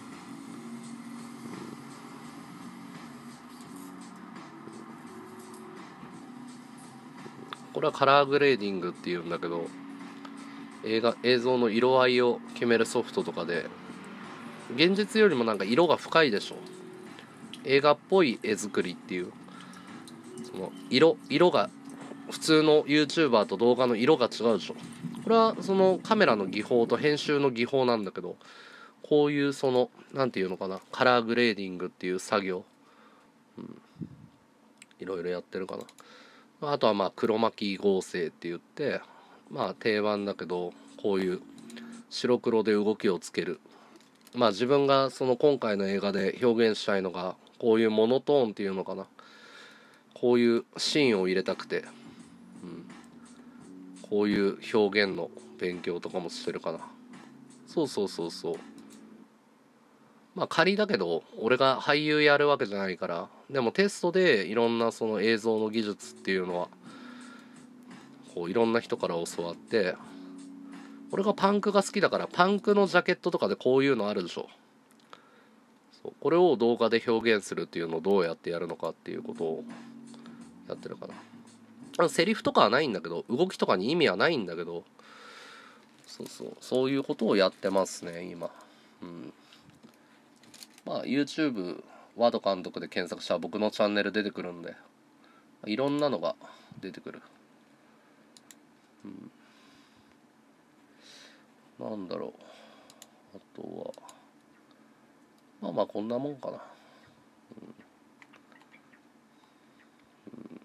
これはカラーグレーディングっていうんだけど、映画映像の色合いを決めるソフトとかで、現実よりもなんか色が深いでしょ。映画っぽい絵作りっていう、その色色が普通の YouTuber と動画の色が違うでしょ。これはそのカメラの技法と編集の技法なんだけど、こういうそのなんていうのかな、カラーグレーディングっていう作業、うん、いろいろやってるかな。あとはまあ黒巻き合成って言って、まあ定番だけど、こういう白黒で動きをつける。まあ自分がその今回の映画で表現したいのがこういうモノトーンっていうのかな、こういうシーンを入れたくて、うん、こういう表現の勉強とかもしてるかな。そうそうそうそう。まあ仮だけど俺が俳優やるわけじゃないから、でもテストでいろんなその映像の技術っていうのはこういろんな人から教わって、俺がパンクが好きだからパンクのジャケットとかでこういうのあるでしょ。そうこれを動画で表現するっていうのをどうやってやるのかっていうことをやってるかな。あのセリフとかはないんだけど、動きとかに意味はないんだけど、そうそうそういうことをやってますね今。うん、まあ YouTube ワード監督で検索したら僕のチャンネル出てくるんで、いろんなのが出てくる。うん、なんだろう、あとはまあまあこんなもんかな。うんうん、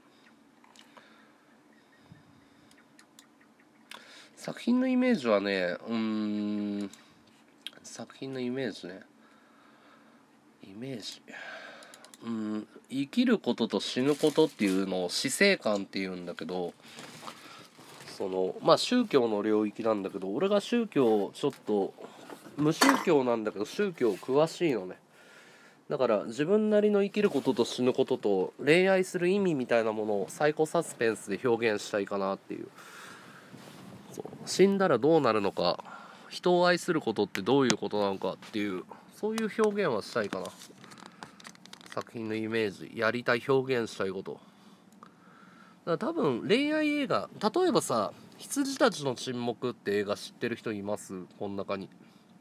作品のイメージはね、うーん作品のイメージね、イメージ、うん、生きることと死ぬことっていうのを死生観っていうんだけど、そのまあ宗教の領域なんだけど、俺が宗教ちょっと無宗教なんだけど宗教詳しいのね。だから自分なりの生きることと死ぬことと恋愛する意味みたいなものをサイコサスペンスで表現したいかなっていう。そう死んだらどうなるのか、人を愛することってどういうことなのかっていう、そういう表現はしたいかな。作品のイメージ、やりたい、表現したいこと。だから多分恋愛映画、例えばさ羊たちの沈黙って映画知ってる人います？この中に。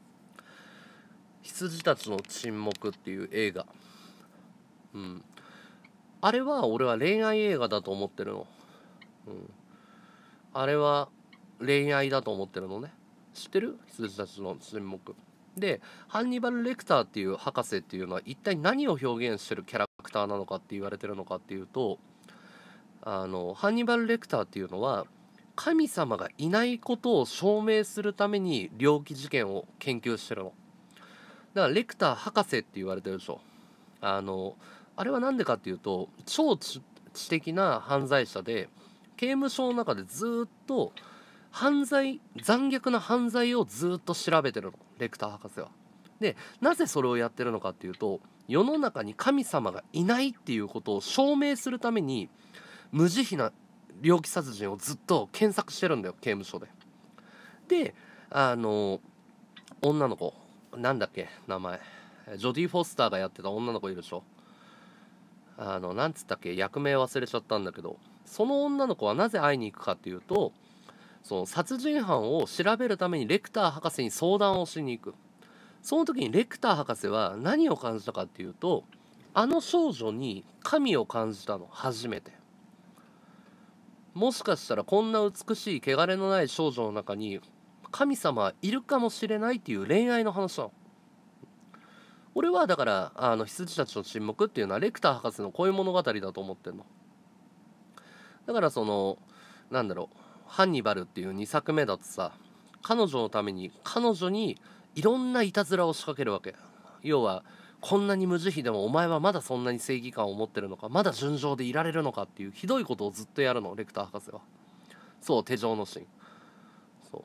羊たちの沈黙っていう映画、うん、あれは俺は恋愛映画だと思ってるの、うん、あれは恋愛だと思ってるのね。知ってる？羊たちの沈黙でハンニバル・レクターっていう博士っていうのは一体何を表現してるキャラクターなのかって言われてるのかっていうと、あのハンニバル・レクターっていうのは神様がいないことを証明するために猟奇事件を研究してるの。だからレクター博士って言われてるでしょ。あのあれは何でかっていうと、超知的な犯罪者で刑務所の中でずっと犯罪残虐な犯罪をずっと調べてるの、レクター博士は。でなぜそれをやってるのかっていうと、世の中に神様がいないっていうことを証明するために無慈悲な猟奇殺人をずっと検索してるんだよ、刑務所で。であの女の子なんだっけ名前、ジョディ・フォスターがやってた女の子いるでしょ。あのなんつったっけ、役名忘れちゃったんだけど、その女の子はなぜ会いに行くかっていうと、 その殺人犯を調べるためにレクター博士に相談をしに行く。その時にレクター博士は何を感じたかっていうと、あの少女に神を感じたの、初めて。もしかしたらこんな美しい汚れのない少女の中に神様はいるかもしれないっていう恋愛の話なの。俺はだからあの羊たちの沈黙っていうのはレクター博士の恋物語だと思ってんの。だからそのなんだろう、ハンニバルっていうにさくめだとさ、彼女のために彼女にいろんないたずらを仕掛けるわけ。要はこんなに無慈悲でもお前はまだそんなに正義感を持ってるのか、まだ純情でいられるのかっていうひどいことをずっとやるの、レクター博士は。そう、手錠のシーン。そう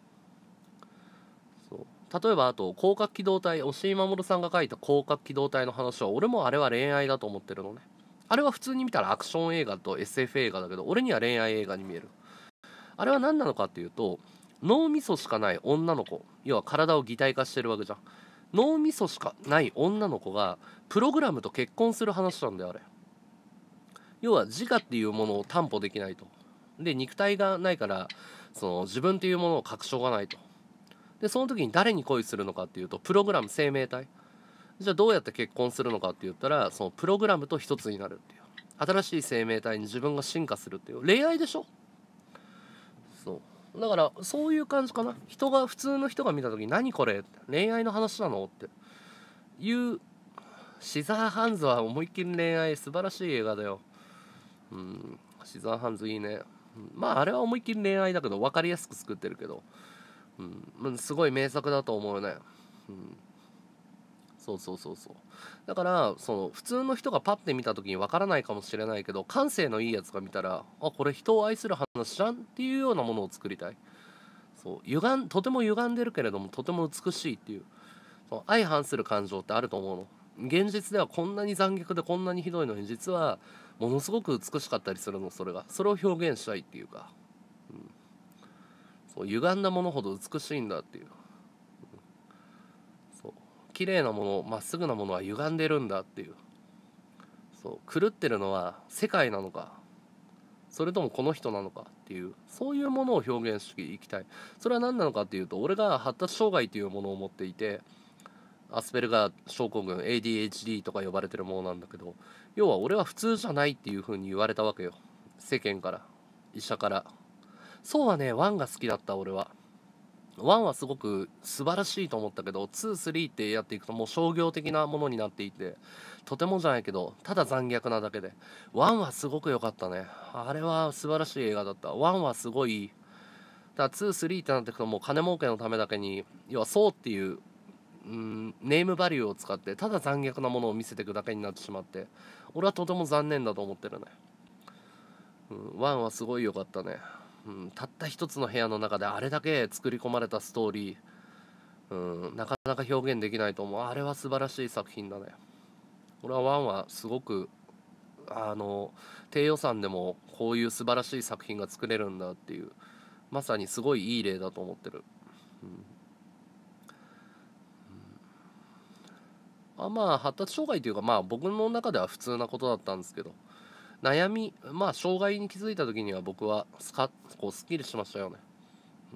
そう例えばあと広角機動隊、押井守さんが書いた広角機動隊の話は俺もあれは恋愛だと思ってるのね。あれは普通に見たらアクション映画と エスエフ 映画だけど、俺には恋愛映画に見える。あれは何なのかっていうと、脳みそしかない女の子、要は体を擬態化してるわけじゃん。脳みそしかない女の子がプログラムと結婚する話なんだよあれ。要は自我っていうものを担保できないと。で肉体がないからその自分っていうものを確証がないと。でその時に誰に恋するのかっていうと、プログラム、生命体。じゃあどうやって結婚するのかって言ったら、そのプログラムと一つになるっていう、新しい生命体に自分が進化するっていう恋愛でしょ。そうだからそういう感じかな。人が普通の人が見た時に何これ恋愛の話なのっていう。シザーハンズは思いっきり恋愛、素晴らしい映画だよ。うん、シザーハンズいいね。まああれは思いっきり恋愛だけど分かりやすく作ってるけど、うん、すごい名作だと思うよね。うん、そうそうそうそう。だからその普通の人がパッて見た時に分からないかもしれないけど、感性のいいやつが見たら、あ、これ人を愛する話じゃんっていうようなものを作りたい。そう歪んとても歪んでるけれどもとても美しいっていう、その相反する感情ってあると思うの。現実ではこんなに残虐でこんなにひどいのに、実はものすごく美しかったりするの。それがそれを表現したいっていうか、うん、そう歪んだものほど美しいんだっていう、そう綺麗なもの、まっすぐなものは歪んでるんだっていう、そう狂ってるのは世界なのかそれともこの人なのかっていう、そういうものを表現していきたい。それは何なのかっていうと、俺が発達障害っていうものを持っていて、アスペルガー症候群 エーディーエイチディー とか呼ばれてるものなんだけど、要は俺は普通じゃないっていう風に言われたわけよ、世間から、医者から。そうはね、ワンが好きだった。俺はワンはすごく素晴らしいと思ったけど、ツー、スリーってやっていくともう商業的なものになっていて、とてもじゃないけどただ残虐なだけで、ワンはすごく良かったね。あれは素晴らしい映画だった。ワンはすごい。だからツー、スリーってなっていくともう金儲けのためだけに、要はそうっていう、うん、ネームバリューを使ってただ残虐なものを見せていくだけになってしまって、俺はとても残念だと思ってるね。うん、ワンはすごい良かったね。うん、たった一つの部屋の中であれだけ作り込まれたストーリー、うん、なかなか表現できないと思う。あれは素晴らしい作品だね。俺はワンはすごくあの低予算でもこういう素晴らしい作品が作れるんだっていう、まさにすごいいい例だと思ってる。うんあまあ発達障害というか、まあ僕の中では普通なことだったんですけど、悩み、まあ障害に気づいた時には僕はスカこうすっきりしましたよね。うん、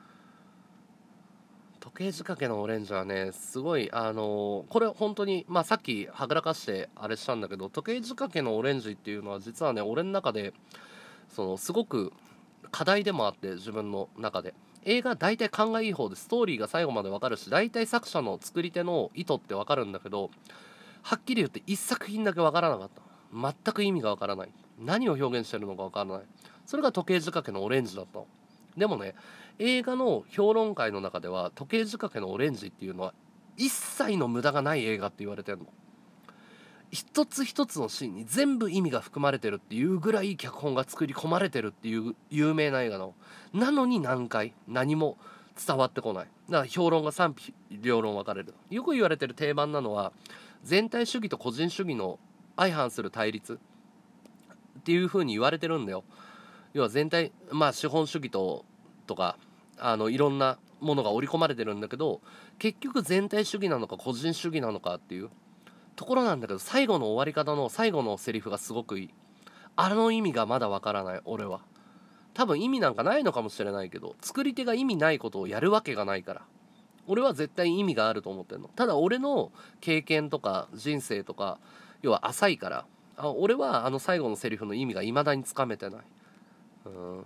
時計仕掛けのオレンジはね、すごいあのーこれ本当にまあさっきはぐらかしてあれしたんだけど、時計仕掛けのオレンジっていうのは実はね、俺の中でそのすごく課題でもあって、自分の中で映画大体勘がいい方でストーリーが最後まで分かるし、大体作者の作り手の意図って分かるんだけど、はっきり言って一作品だけ分からなかった。全く意味が分からない、何を表現してるのか分からない。それが時計仕掛けのオレンジだったの。でもね、映画の評論会の中では時計仕掛けのオレンジっていうのは一切の無駄がない映画って言われてるの。一つ一つのシーンに全部意味が含まれてるっていうぐらい脚本が作り込まれてるっていう有名な映画の、なのに難解、何も伝わってこない。だから評論が賛否両論分かれる。よく言われてる定番なのは、全体主義と個人主義の相反する対立っていう風に言われてるんだよ。要は全体、まあ資本主義ととかあのいろんなものが織り込まれてるんだけど、結局全体主義なのか個人主義なのかっていうところなんだけど、最後の終わり方の最後のセリフがすごくいい。あの意味がまだわからない俺は。 多分意味なんかないのかもしれないけど、作り手が意味ないことをやるわけがないから、俺は絶対意味があると思ってるの。ただ俺の経験とか人生とか要は浅いから、あ俺はあの最後のセリフの意味が未だにつかめてない。うん、うん、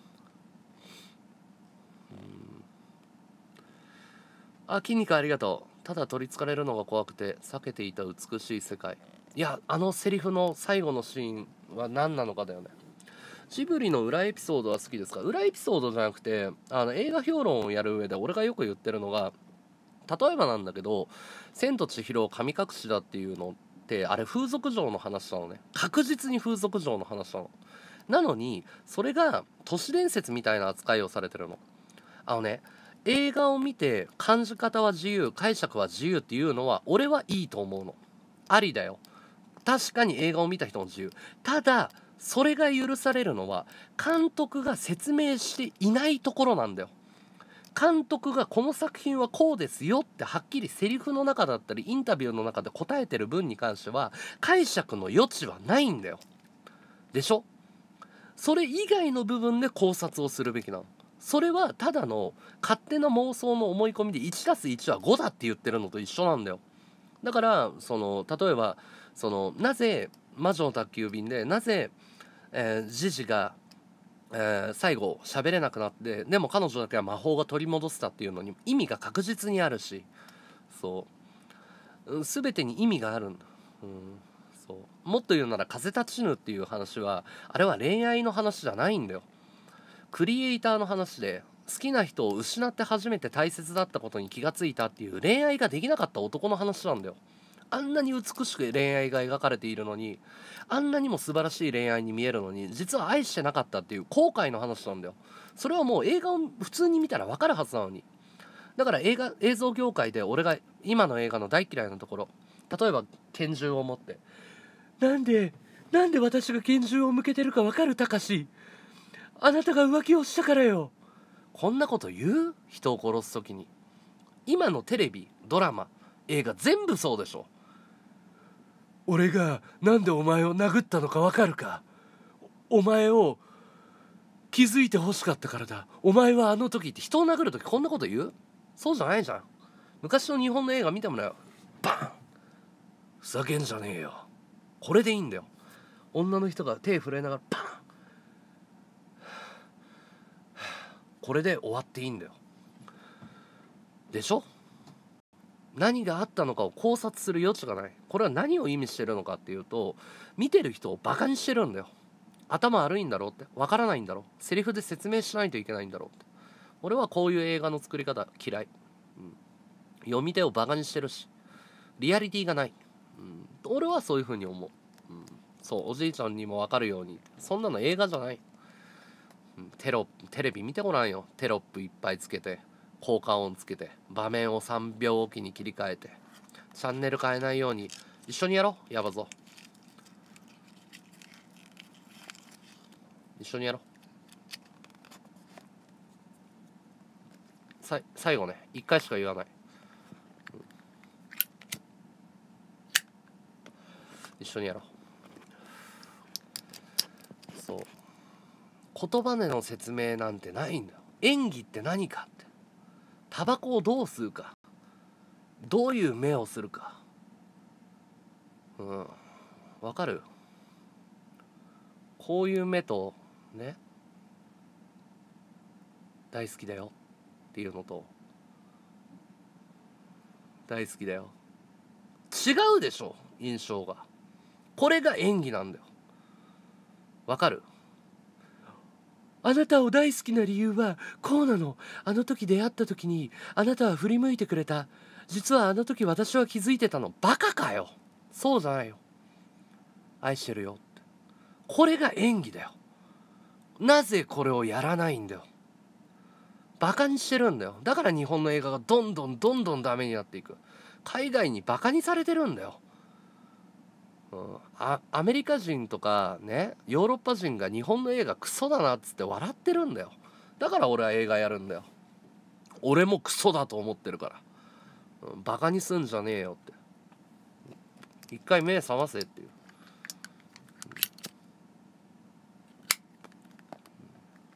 あ、筋肉ありがとう。ただ取りつかれるのが怖くて避けていた美しい世界。いや、あのセリフの最後のシーンは何なのかだよね。ジブリの裏エピソードは好きですか？裏エピソードじゃなくて、あの映画評論をやる上で俺がよく言ってるのが、例えばなんだけど「千と千尋神隠しだ」っていうのってあれ風俗嬢の話なのね。確実に風俗嬢の話なの。なのにそれが都市伝説みたいな扱いをされてるの。あのね、映画を見て感じ方は自由、解釈は自由っていうのは俺はいいと思うの。ありだよ。確かに映画を見た人の自由。ただそれが許されるのは監督が説明していないところなんだよ。監督がこの作品はこうですよってはっきりセリフの中だったりインタビューの中で答えてる分に関しては解釈の余地はないんだよ。でしょ？それ以外の部分で考察をするべきなの。それはただの勝手な妄想の思い込みで いちたすいち はごだって言ってるのと一緒なんだよ。だからその例えばそのなぜ魔女の宅急便でなぜ、えー、ジジが、えー最後喋れなくなってでも彼女だけは魔法が取り戻せたっていうのに意味が確実にあるし、そううん全てに意味があるんだ、うん、そうもっと言うなら風立ちぬっていう話はあれは恋愛の話じゃないんだよ。クリエイターの話で好きな人を失って初めて大切だったことに気がついたっていう恋愛ができなかった男の話なんだよ。あんなに美しく恋愛が描かれているのに、あんなにも素晴らしい恋愛に見えるのに実は愛してなかったっていう後悔の話なんだよ。それはもう映画を普通に見たら分かるはずなのに。だから映画映像業界で俺が今の映画の大嫌いなところ、例えば拳銃を持ってなんでなんで私が拳銃を向けてるか分かるたかし、あなたが浮気をしたからよ。こんなこと言う？人を殺す時に。今のテレビドラマ映画全部そうでしょ。俺がなんでお前を殴ったのか分かるか。お前を気づいてほしかったからだ。お前はあの時って人を殴る時こんなこと言う？そうじゃないじゃん。昔の日本の映画見てもらよ。バン！ふざけんじゃねえよ。これでいいんだよ。女の人が手震えながらパン！これで終わっていいんだよ。でしょ？何があったのかを考察する余地がない。これは何を意味してるのかっていうと、見てる人をバカにしてるんだよ。頭悪いんだろうって、わからないんだろう、セリフで説明しないといけないんだろうって。俺はこういう映画の作り方嫌い、うん、読み手をバカにしてるしリアリティがない、うん、俺はそういう風に思う、うん、そうおじいちゃんにも分かるようにそんなの映画じゃない、うん、テロテレビ見てごらんよ。テロップいっぱいつけて効果音つけて場面をさんびょうおきに切り替えてチャンネル変えないように一緒にやろう。やばぞ、一緒にやろう。さ最後ねいっかいしか言わない、うん、一緒にやろう。そう言葉での説明なんてないんだよ。演技って何かって、タバコをどう吸うか、どういう目をするか、うんわかる？こういう目とね大好きだよっていうのと大好きだよ違うでしょ、印象が。これが演技なんだよ。わかる？あなたを大好きな理由はこうなの。あの時出会った時にあなたは振り向いてくれた。実はあの時私は気づいてたの。バカかよ。そうじゃないよ。愛してるよって。これが演技だよ。なぜこれをやらないんだよ。バカにしてるんだよ。だから日本の映画がどんどんどんどんダメになっていく。海外にバカにされてるんだよ。うん、あアメリカ人とかねヨーロッパ人が日本の映画クソだなっつって笑ってるんだよ。だから俺は映画やるんだよ。俺もクソだと思ってるから、うん、バカにすんじゃねえよって。一回目覚ませっていう。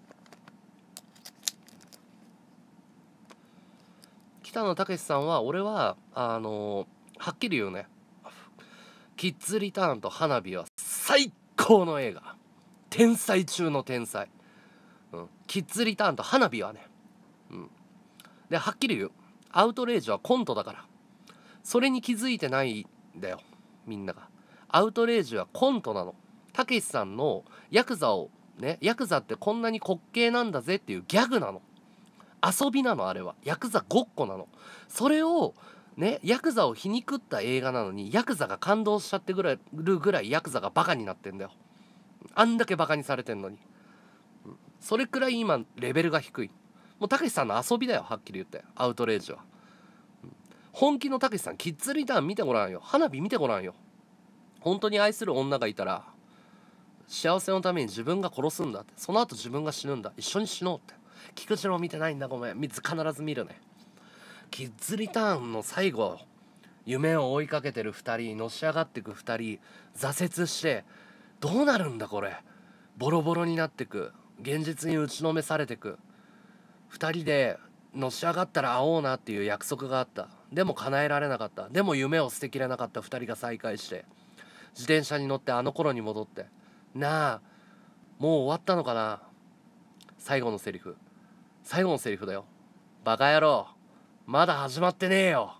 北野武さんは、俺はあのーはっきり言うね、キッズリターンと花火は最高の映画、天才中の天才、うん、キッズリターンと花火はね、うん、ではっきり言う、アウトレイジはコントだから。それに気づいてないんだよ、みんなが。アウトレイジはコントなの。たけしさんのヤクザをね、ヤクザってこんなに滑稽なんだぜっていうギャグなの。遊びなの、あれは。ヤクザごっこなの。それをね、ヤクザを皮肉った映画なのに、ヤクザが感動しちゃってぐらいるぐらいヤクザがバカになってんだよ。あんだけバカにされてんのに。それくらい今レベルが低い。もうたけしさんの遊びだよ、はっきり言って。アウトレイジは。本気のたけしさん、キッズリターン見てごらんよ。花火見てごらんよ。本当に愛する女がいたら、幸せのために自分が殺すんだって。その後自分が死ぬんだ。一緒に死のうって。菊池郎見てないんだ、ごめん。必ず見るね。キッズリターンの最後、夢を追いかけてるふたり、のし上がってくふたり、挫折してどうなるんだこれ。ボロボロになってく、現実に打ちのめされてく。ふたりでのし上がったら会おうなっていう約束があった。でも叶えられなかった。でも夢を捨てきれなかったふたりが再会して、自転車に乗ってあの頃に戻って、なあもう終わったのかな。最後のセリフ、最後のセリフだよ。バカ野郎、まだ始まってねえよ。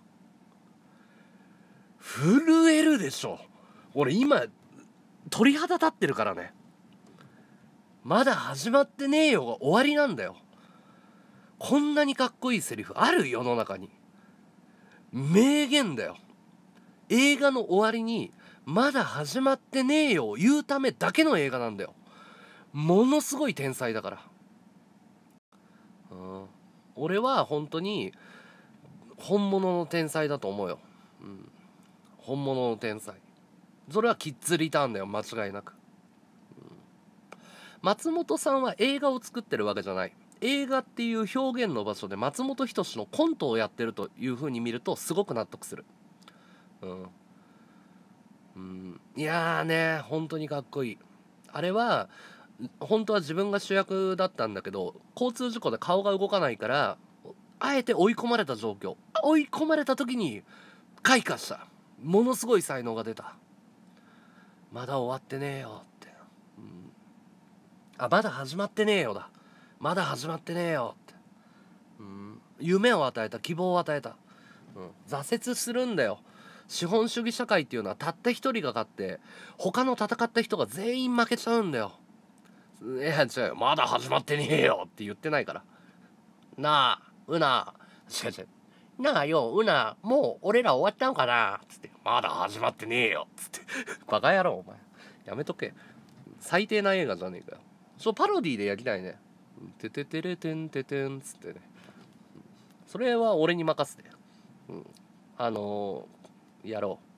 震えるでしょ。俺今鳥肌立ってるからね。まだ始まってねえよが終わりなんだよ。こんなにかっこいいセリフある？世の中に。名言だよ。映画の終わりにまだ始まってねえよを言うためだけの映画なんだよ。ものすごい天才だから。うん、俺は本当に本物の天才だと思うよ。うん、本物の天才。それはキッズリターンだよ、間違いなく。うん、松本さんは映画を作ってるわけじゃない。映画っていう表現の場所で松本人志のコントをやってるという風に見るとすごく納得する。うん、うん、いやーね、本当にかっこいい。あれは本当は自分が主役だったんだけど、交通事故で顔が動かないから、あえて追い込まれた状況、追い込まれた時に開花した、ものすごい才能が出た。まだ終わってねえよって、うん、あ、まだ始まってねえよだ、まだ始まってねえよって、うん、夢を与えた、希望を与えた、うん、挫折するんだよ。資本主義社会っていうのはたった一人が勝って他の戦った人が全員負けちゃうんだよ。いや違うよ、まだ始まってねえよって言ってないから。なあうな、違う違う、なあような、もう俺ら終わったのかなつって、まだ始まってねえよつってバカ野郎お前、やめとけ。最低な映画じゃねえかよ。そうパロディーでやりたいね。てててれてんててんつってね。それは俺に任せて、うん、あのー、やろ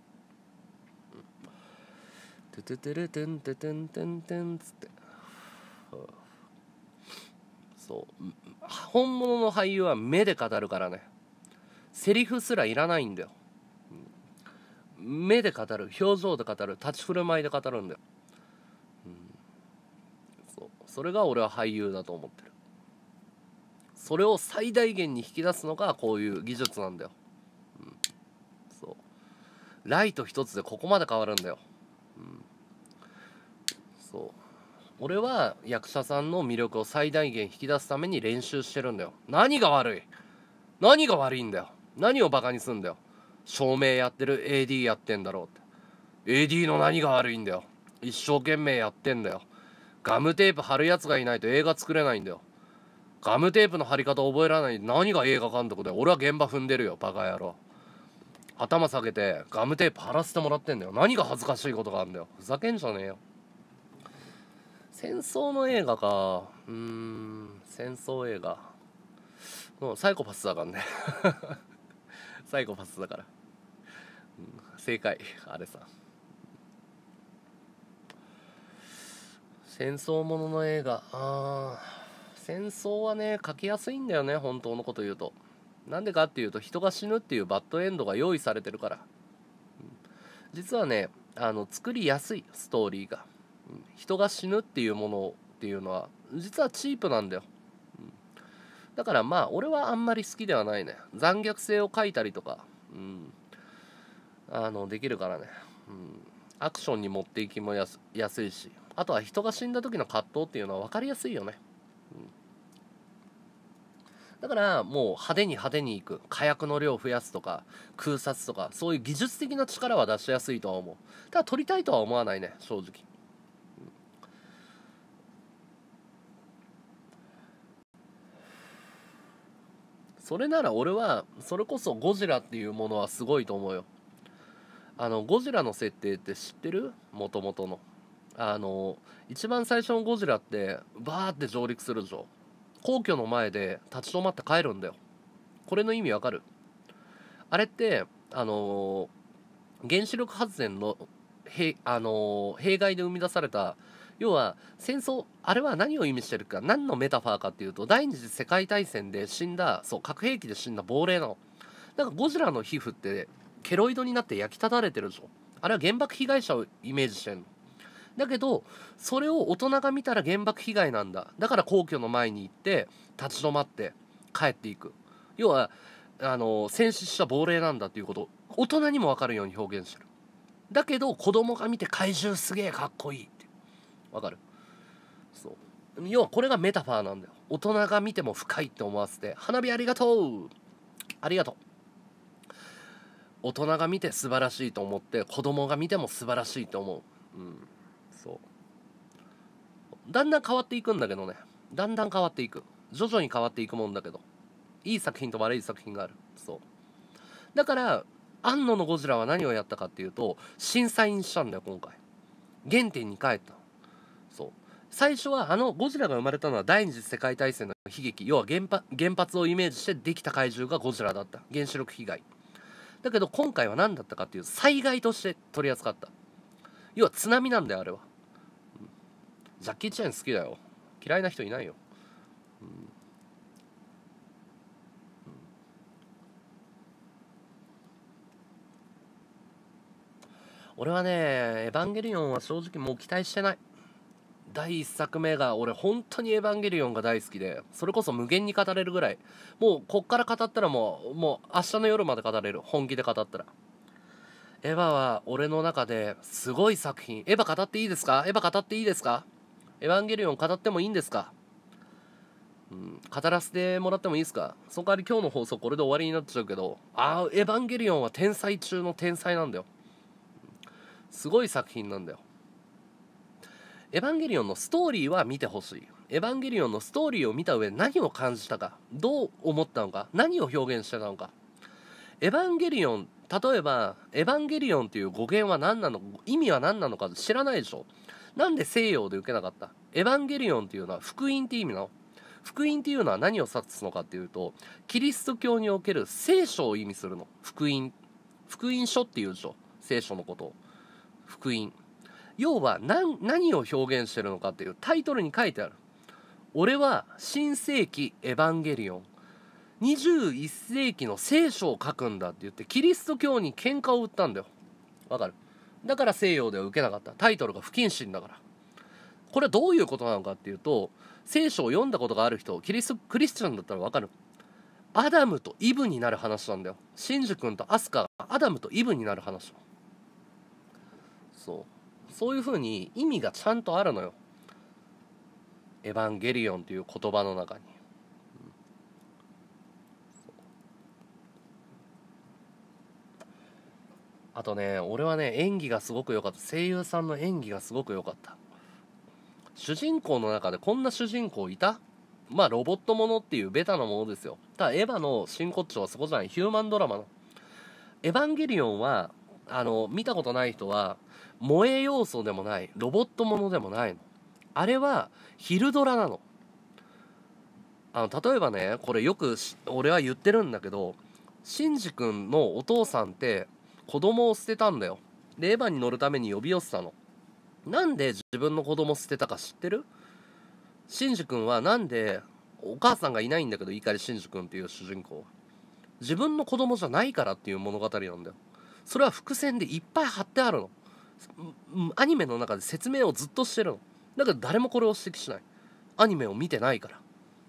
う。てててれてんててんてんてんつって、そう本物の俳優は目で語るからね。セリフすらいらないんだよ。目で語る、表情で語る、立ち振る舞いで語るんだよ。うん、そうそれが俺は俳優だと思ってる。それを最大限に引き出すのがこういう技術なんだよ。うん、そうライト一つでここまで変わるんだよ。うん、そう俺は役者さんの魅力を最大限引き出すために練習してるんだよ。何が悪い、何が悪いんだよ。何をバカにすんだよ。照明やってる エーディー やってんだろうって。 エーディー の何が悪いんだよ。一生懸命やってんだよ。ガムテープ貼るやつがいないと映画作れないんだよ。ガムテープの貼り方覚えられない。何が映画監督だよ。俺は現場踏んでるよ、バカ野郎。頭下げてガムテープ貼らせてもらってんだよ。何が恥ずかしいことがあるんだよ。ふざけんじゃねえよ。戦争の映画か。うーん戦争映画、もうサイコパスだからねサイコパスだから、うん、正解あれさ。戦争ものの映画、あ戦争はね書きやすいんだよね、本当のこと言うと。なんでかっていうと、人が死ぬっていうバッドエンドが用意されてるから、うん、実はねあの作りやすいストーリーが、人が死ぬっていうものっていうのは実はチープなんだよ。 だからまあ俺はあんまり好きではないね。残虐性を書いたりとか、うん、あのできるからね、うん、アクションに持っていきもやすやすいし、あとは人が死んだ時の葛藤っていうのは分かりやすいよね、うん、だからもう派手に派手にいく、火薬の量を増やすとか空撮とか、そういう技術的な力は出しやすいとは思う。ただ撮りたいとは思わないね、正直。それなら俺はそれこそゴジラっていうものはすごいと思うよ。あのゴジラの設定って知ってる？もともとのあの一番最初のゴジラってバーって上陸するでしょ。皇居の前で立ち止まって帰るんだよ。これの意味わかる？あれってあの原子力発電の弊、あの弊害で生み出された、要は戦争、あれは何を意味してるか、何のメタファーかっていうと、第二次世界大戦で死んだ、そう核兵器で死んだ亡霊なの。なんかゴジラの皮膚ってケロイドになって焼きただれてるでしょ。あれは原爆被害者をイメージしてんの。だけどそれを大人が見たら原爆被害なんだ、だから皇居の前に行って立ち止まって帰っていく、要はあの戦死した亡霊なんだっていうことを大人にも分かるように表現してる。だけど子供が見て怪獣すげえかっこいいって分かる。そう、要はこれがメタファーなんだよ。大人が見ても深いって思わせて、花火ありがとう、ありがとう。大人が見て素晴らしいと思って子供が見ても素晴らしいと思う。うん、そうだんだん変わっていくんだけどね、だんだん変わっていく、徐々に変わっていくもんだけど、いい作品と悪い作品がある。そうだから庵野のゴジラは何をやったかっていうと、審査員したんだよ今回。原点に帰った。そう最初はあのゴジラが生まれたのは第二次世界大戦の悲劇、要は原発原発をイメージしてできた怪獣がゴジラだった、原子力被害だけど、今回は何だったかっていう災害として取り扱った。要は津波なんだよあれは、うん、ジャッキー・チェン好きだよ、嫌いな人いないよ、うん、俺はねエヴァンゲリオンは正直もう期待してない。だいいっさくめが俺本当にエヴァンゲリオンが大好きで、それこそ無限に語れるぐらい、もうこっから語ったらもうもう明日の夜まで語れる、本気で語ったら。エヴァは俺の中ですごい作品。エヴァ語っていいですか？エヴァ語っていいですか？エヴァンゲリオン語ってもいいんですか？うん、語らせてもらってもいいですか？その代わり今日の放送これで終わりになっちゃうけど、ああエヴァンゲリオンは天才中の天才なんだよ。すごい作品なんだよ。エヴァンゲリオンのストーリーは見てほしい。エヴァンゲリオンのストーリーを見た上で何を感じたか、どう思ったのか、何を表現してたのか。エヴァンゲリオン、例えばエヴァンゲリオンっていう語源は何なの、意味は何なのか知らないでしょ。なんで西洋で受けなかった？エヴァンゲリオンっていうのは福音って意味なの。福音っていうのは何を指すのかっていうと、キリスト教における聖書を意味するの。福音、福音書っていうでしょ、聖書のことを。福音、要は何、何を表現してるのかっていうタイトルに書いてある。俺は新世紀エヴァンゲリオン、にじゅういっ世紀の聖書を書くんだって言ってキリスト教に喧嘩を売ったんだよ。わかる？だから西洋では受けなかった。タイトルが不謹慎だから。これはどういうことなのかっていうと、聖書を読んだことがある人、キリスクリスチャンだったらわかる。アダムとイブになる話なんだよ。シンジ君とアスカがアダムとイブになる話。そうそういう風に意味がちゃんとあるのよ、エヴァンゲリオンという言葉の中に。あとね、俺はね演技がすごく良かった。声優さんの演技がすごく良かった。主人公の中でこんな主人公いた？まあロボットものっていうベタなものですよ。ただエヴァの真骨頂はそこじゃない。ヒューマンドラマのエヴァンゲリオンはあの見たことない人は萌え要素でもないロボットものでもないの。あれは昼ドラなの。あの例えばね、これよく俺は言ってるんだけど、シンジ君のお父さんって子供を捨てたんだよ。でエヴァに乗るために呼び寄せたの。なんで自分の子供捨てたか知ってる？シンジ君はなんで、お母さんがいないんだけど、碇シンジ君っていう主人公、自分の子供じゃないからっていう物語なんだよ。それは伏線でいっぱい貼ってあるの。アニメの中で説明をずっとしてるの。だけど誰もこれを指摘しない。アニメを見てないから。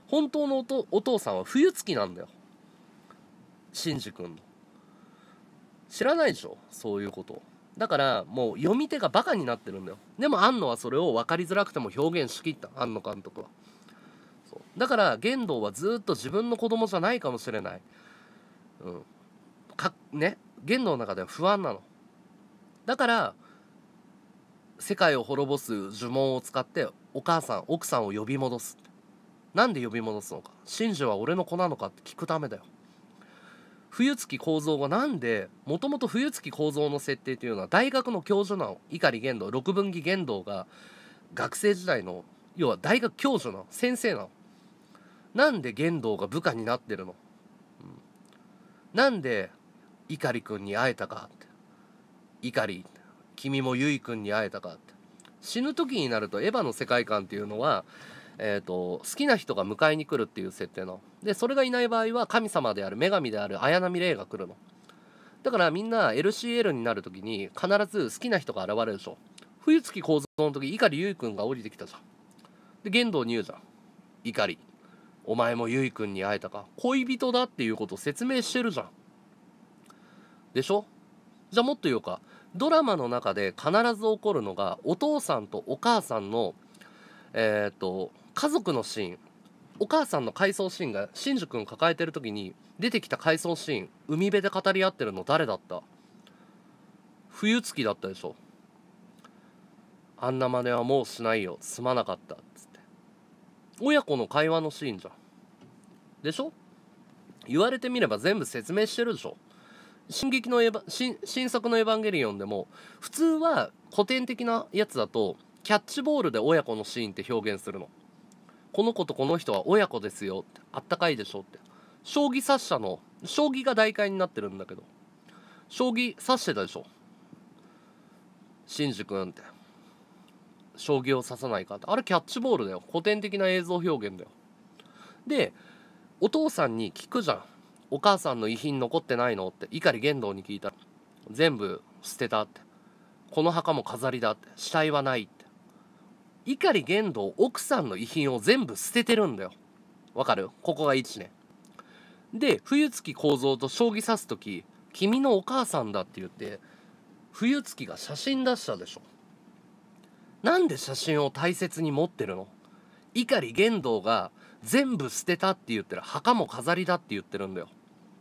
本当のおとお父さんは冬月なんだよ、シンジ君の。知らないでしょそういうこと。だからもう読み手がバカになってるんだよ。でも庵野はそれを分かりづらくても表現しきった、庵野監督は。そうだから玄道はずっと自分の子供じゃないかもしれない、うんかね、玄道の中では不安なの。だから世界を滅ぼす呪文を使ってお母さん奥さんを呼び戻す。なんで呼び戻すのか、真珠は俺の子なのかって聞くためだよ。冬月幸三がなんで、もともと冬月幸三の設定というのは大学の教授なの。碇玄道、六分岐玄道が学生時代の要は大学教授なの、先生なの。なんで玄道が部下になってるの、うん、なんで碇君に会えたかって、碇君も結君に会えたかって。死ぬ時になるとエヴァの世界観っていうのはえーと、好きな人が迎えに来るっていう設定ので、それがいない場合は神様である女神である綾波レイが来るの。だからみんな エルシーエル になる時に必ず好きな人が現れるでしょ。冬月幸三の時碇結君が降りてきたじゃん。で玄道に言うじゃん、碇お前も結君に会えたか、恋人だっていうことを説明してるじゃん。でしょ。じゃあもっと言うか、ドラマの中で必ず起こるのがお父さんとお母さんのえっ、ー、と家族のシーン。お母さんの回想シーンが真珠君抱えてる時に出てきた回想シーン、海辺で語り合ってるの誰だった？冬月だったでしょ。あんな真似はもうしないよ、すまなかったっつって、親子の会話のシーンじゃん。でしょ。言われてみれば全部説明してるでしょ。進撃のエヴァ 新, 新作のエヴァンゲリオンでも普通は古典的なやつだとキャッチボールで親子のシーンって表現するの。この子とこの人は親子ですよって、あったかいでしょって。将棋指したの、将棋が題材になってるんだけど、将棋指してたでしょ真珠君って、将棋を指さないかって。あれキャッチボールだよ、古典的な映像表現だよ。でお父さんに聞くじゃん、お母さんの遺品残ってないのって碇玄道に聞いたら、全部捨てたって、この墓も飾りだって、死体はないって。碇玄道奥さんの遺品を全部捨ててるんだよ。わかる？ここがいちね。で冬月幸三と将棋指す時、君のお母さんだって言って冬月が写真出したでしょ。なんで写真を大切に持ってるの？碇玄道が全部捨てたって言ってる、墓も飾りだって言ってるんだよ。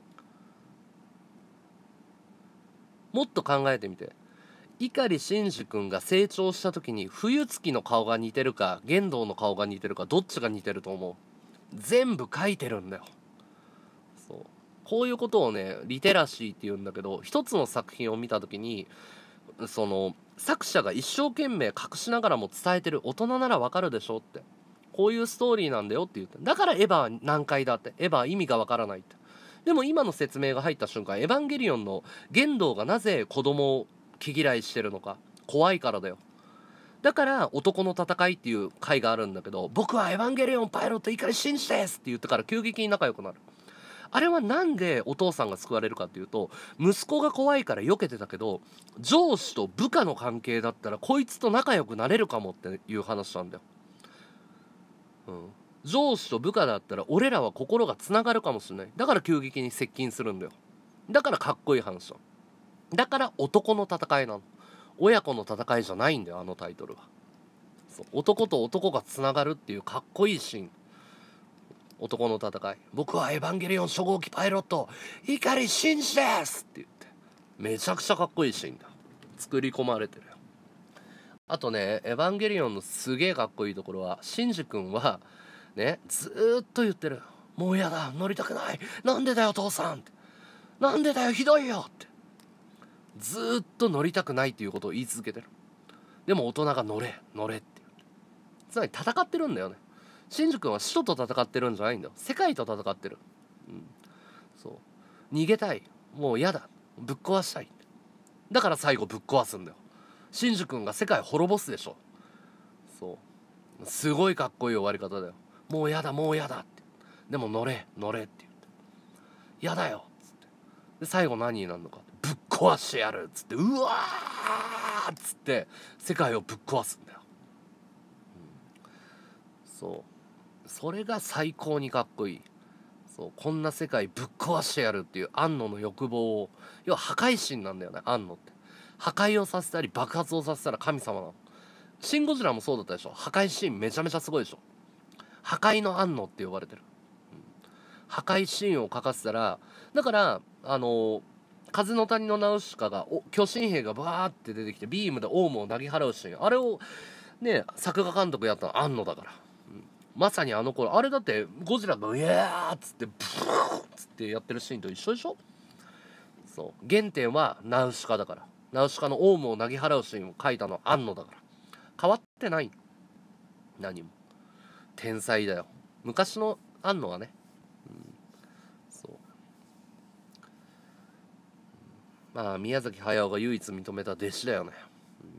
もっと考えてみて、碇シンジ君が成長した時に冬月の顔が似てるか玄道の顔が似てるか、どっちが似てると思う？全部書いてるんだよ。そうこういうことをねリテラシーって言うんだけど、一つの作品を見た時にその作者が一生懸命隠しながらも伝えてる、大人ならわかるでしょって、こういうストーリーなんだよって言って、だからエヴァは難解だって、エヴァは意味がわからないって。でも今の説明が入った瞬間、エヴァンゲリオンの玄道がなぜ子供を毛嫌いしてるのか、怖いからだよ。だから男の戦いっていう回があるんだけど、僕はエヴァンゲリオンパイロット碇シンジですって言ってから急激に仲良くなる。あれはなんでお父さんが救われるかっていうと、息子が怖いから避けてたけど上司と部下の関係だったらこいつと仲良くなれるかもっていう話なんだよ。うん、上司と部下だったら俺らは心がつながるかもしれない。だから急激に接近するんだよ。だからかっこいい話だ。だから男の戦いなの。親子の戦いじゃないんだよ、あのタイトルは。そう男と男がつながるっていうかっこいいシーン。男の戦い、僕はエヴァンゲリオン初号機パイロット碇シンジですって言ってめちゃくちゃかっこいいシーンだ。作り込まれてるよ。あとね、エヴァンゲリオンのすげえかっこいいところは、シンジ君はねずーっと言ってる。もうやだ、乗りたくない、なんでだよ父さんって、なんでだよひどいよって、ずーっと乗りたくないっていうことを言い続けてる。でも大人が乗れ乗れって言って、つまり戦ってるんだよね。シンジ君は使徒と戦ってるんじゃないんだよ、世界と戦ってる。うん、そう逃げたい、もうやだ、ぶっ壊したい。だから最後ぶっ壊すんだよ。シンジ君が世界滅ぼすでしょ。そうすごいかっこいい終わり方だよ。もうやだもうやだって、でも乗れ乗れって言って、やだよっつって、で最後何になるのか、ぶっ壊してやるっつって、うわーっつって世界をぶっ壊すんだよ。うん、そうそれが最高にかっこいい。そう、こんな世界ぶっ壊してやるっていう庵野の欲望を、要は破壊神なんだよね、庵野って。破壊をさせたり爆発をさせたら神様なの。シン・ゴジラもそうだったでしょ。破壊シーンめちゃめちゃすごいでしょ。破壊の庵野って呼ばれてる、うん、破壊シーンを書かせたら、だからあのー、風の谷のナウシカがお巨神兵がバーって出てきてビームでオウムを投げ払うシーン、あれをね作画監督やったの庵野だから、うん、まさにあの頃あれだってゴジラがうやーっつってブーッつってやってるシーンと一緒でしょ。そう原点はナウシカだから、ナウシカのオウムを投げ払うシーンを書いたのは庵野だから、変わってない、何も。天才だよ昔の庵野はね、うん、そうまあ宮崎駿が唯一認めた弟子だよね、うんうん、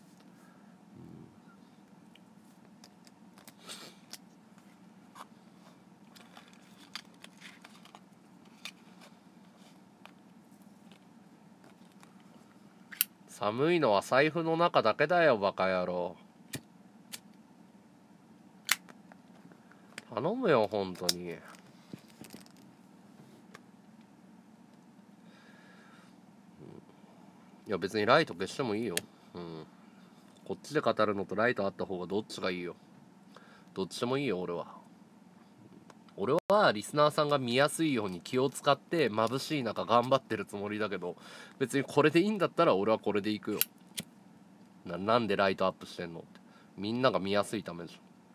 寒いのは財布の中だけだよバカ野郎。頼むよ本当に。いや別にライト消してもいいよ、うん、こっちで語るのとライトあった方がどっちがいいよ。どっちでもいいよ俺は。俺はリスナーさんが見やすいように気を使って眩しい中頑張ってるつもりだけど、別にこれでいいんだったら俺はこれでいくよ。 な, なんでライトアップしてんのって、みんなが見やすいためでしょ。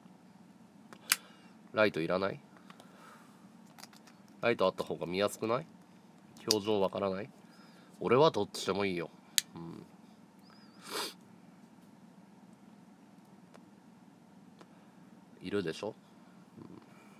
ライトいらない？ライトあった方が見やすくない？表情わからない？俺はどっちでもいいよ、うん、いるでしょ、うん、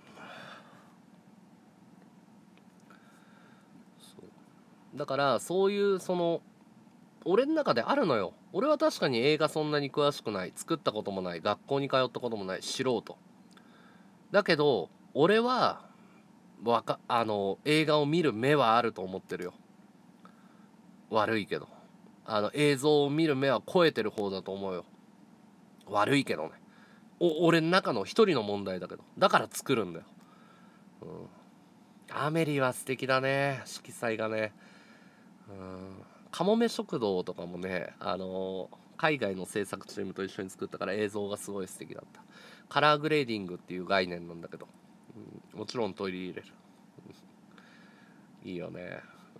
そうだからそういうその俺の中であるのよ。俺は確かに映画そんなに詳しくない、作ったこともない、学校に通ったこともない素人だけど、俺はわかあの映画を見る目はあると思ってるよ。悪いけどあの映像を見る目は超えてる方だと思うよ。悪いけどね、お俺の中の一人の問題だけど、だから作るんだよ、うん、アメリは素敵だね、色彩がね、うん、カモメ食堂とかもね、あのー海外の制作チームと一緒に作ったから映像がすごい素敵だった。カラーグレーディングっていう概念なんだけど、うん、もちろん取り入れるいいよね、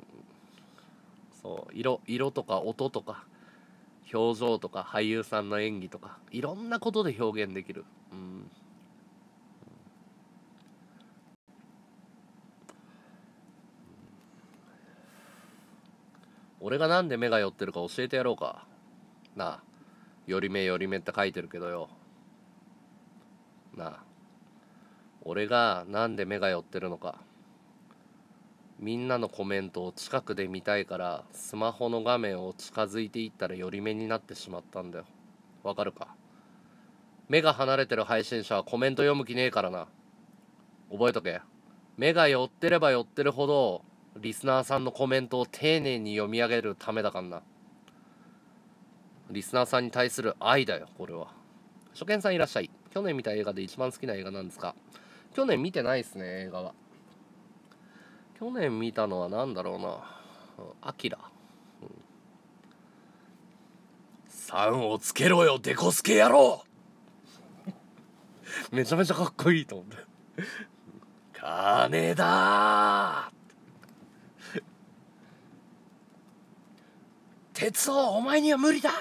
そう色色とか音とか表情とか俳優さんの演技とかいろんなことで表現できる、うん、俺がなんで目が寄ってるか教えてやろうかなあ。寄り目寄り目って書いてるけどよなあ、俺がなんで目が寄ってるのか、みんなのコメントを近くで見たいからスマホの画面を近づいていったら寄り目になってしまったんだよ。わかるか？目が離れてる配信者はコメント読む気ねえからな、覚えとけ。目が寄ってれば寄ってるほどリスナーさんのコメントを丁寧に読み上げるためだからな。リスナーさんに対する愛だよこれは。初見さんいらっしゃい。去年見た映画で一番好きな映画なんですか？去年見てないっすね映画は。去年見たのは何だろうな、アキラ、うん、さんをつけろよデコスケ野郎めちゃめちゃかっこいいと思って金だー鉄夫お前には無理だ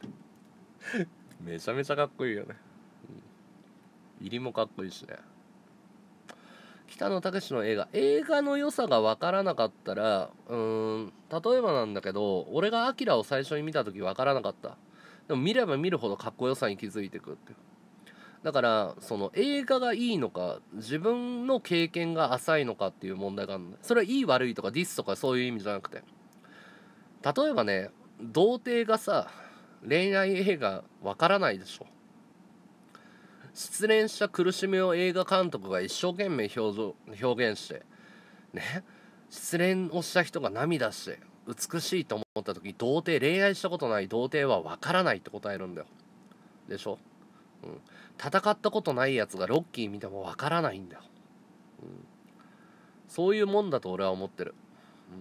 めちゃめちゃかっこいいよね、うん、入りもかっこいいしね。北野武の映画映画の良さが分からなかったら、うーん例えばなんだけど、俺がアキラを最初に見た時分からなかった。でも見れば見るほどかっこよさに気づいてくって。だからその映画がいいのか自分の経験が浅いのかっていう問題があるのね。それはいい悪いとかディスとかそういう意味じゃなくて、例えばね童貞がさ恋愛映画分からないでしょ。失恋した苦しみを映画監督が一生懸命表情表現してね、失恋をした人が涙して美しいと思った時、童貞恋愛したことない童貞は分からないって答えるんだよ。でしょ。 うん、戦ったことないやつがロッキー見てもわからないんだよ、うん、そういうもんだと俺は思ってる、うん、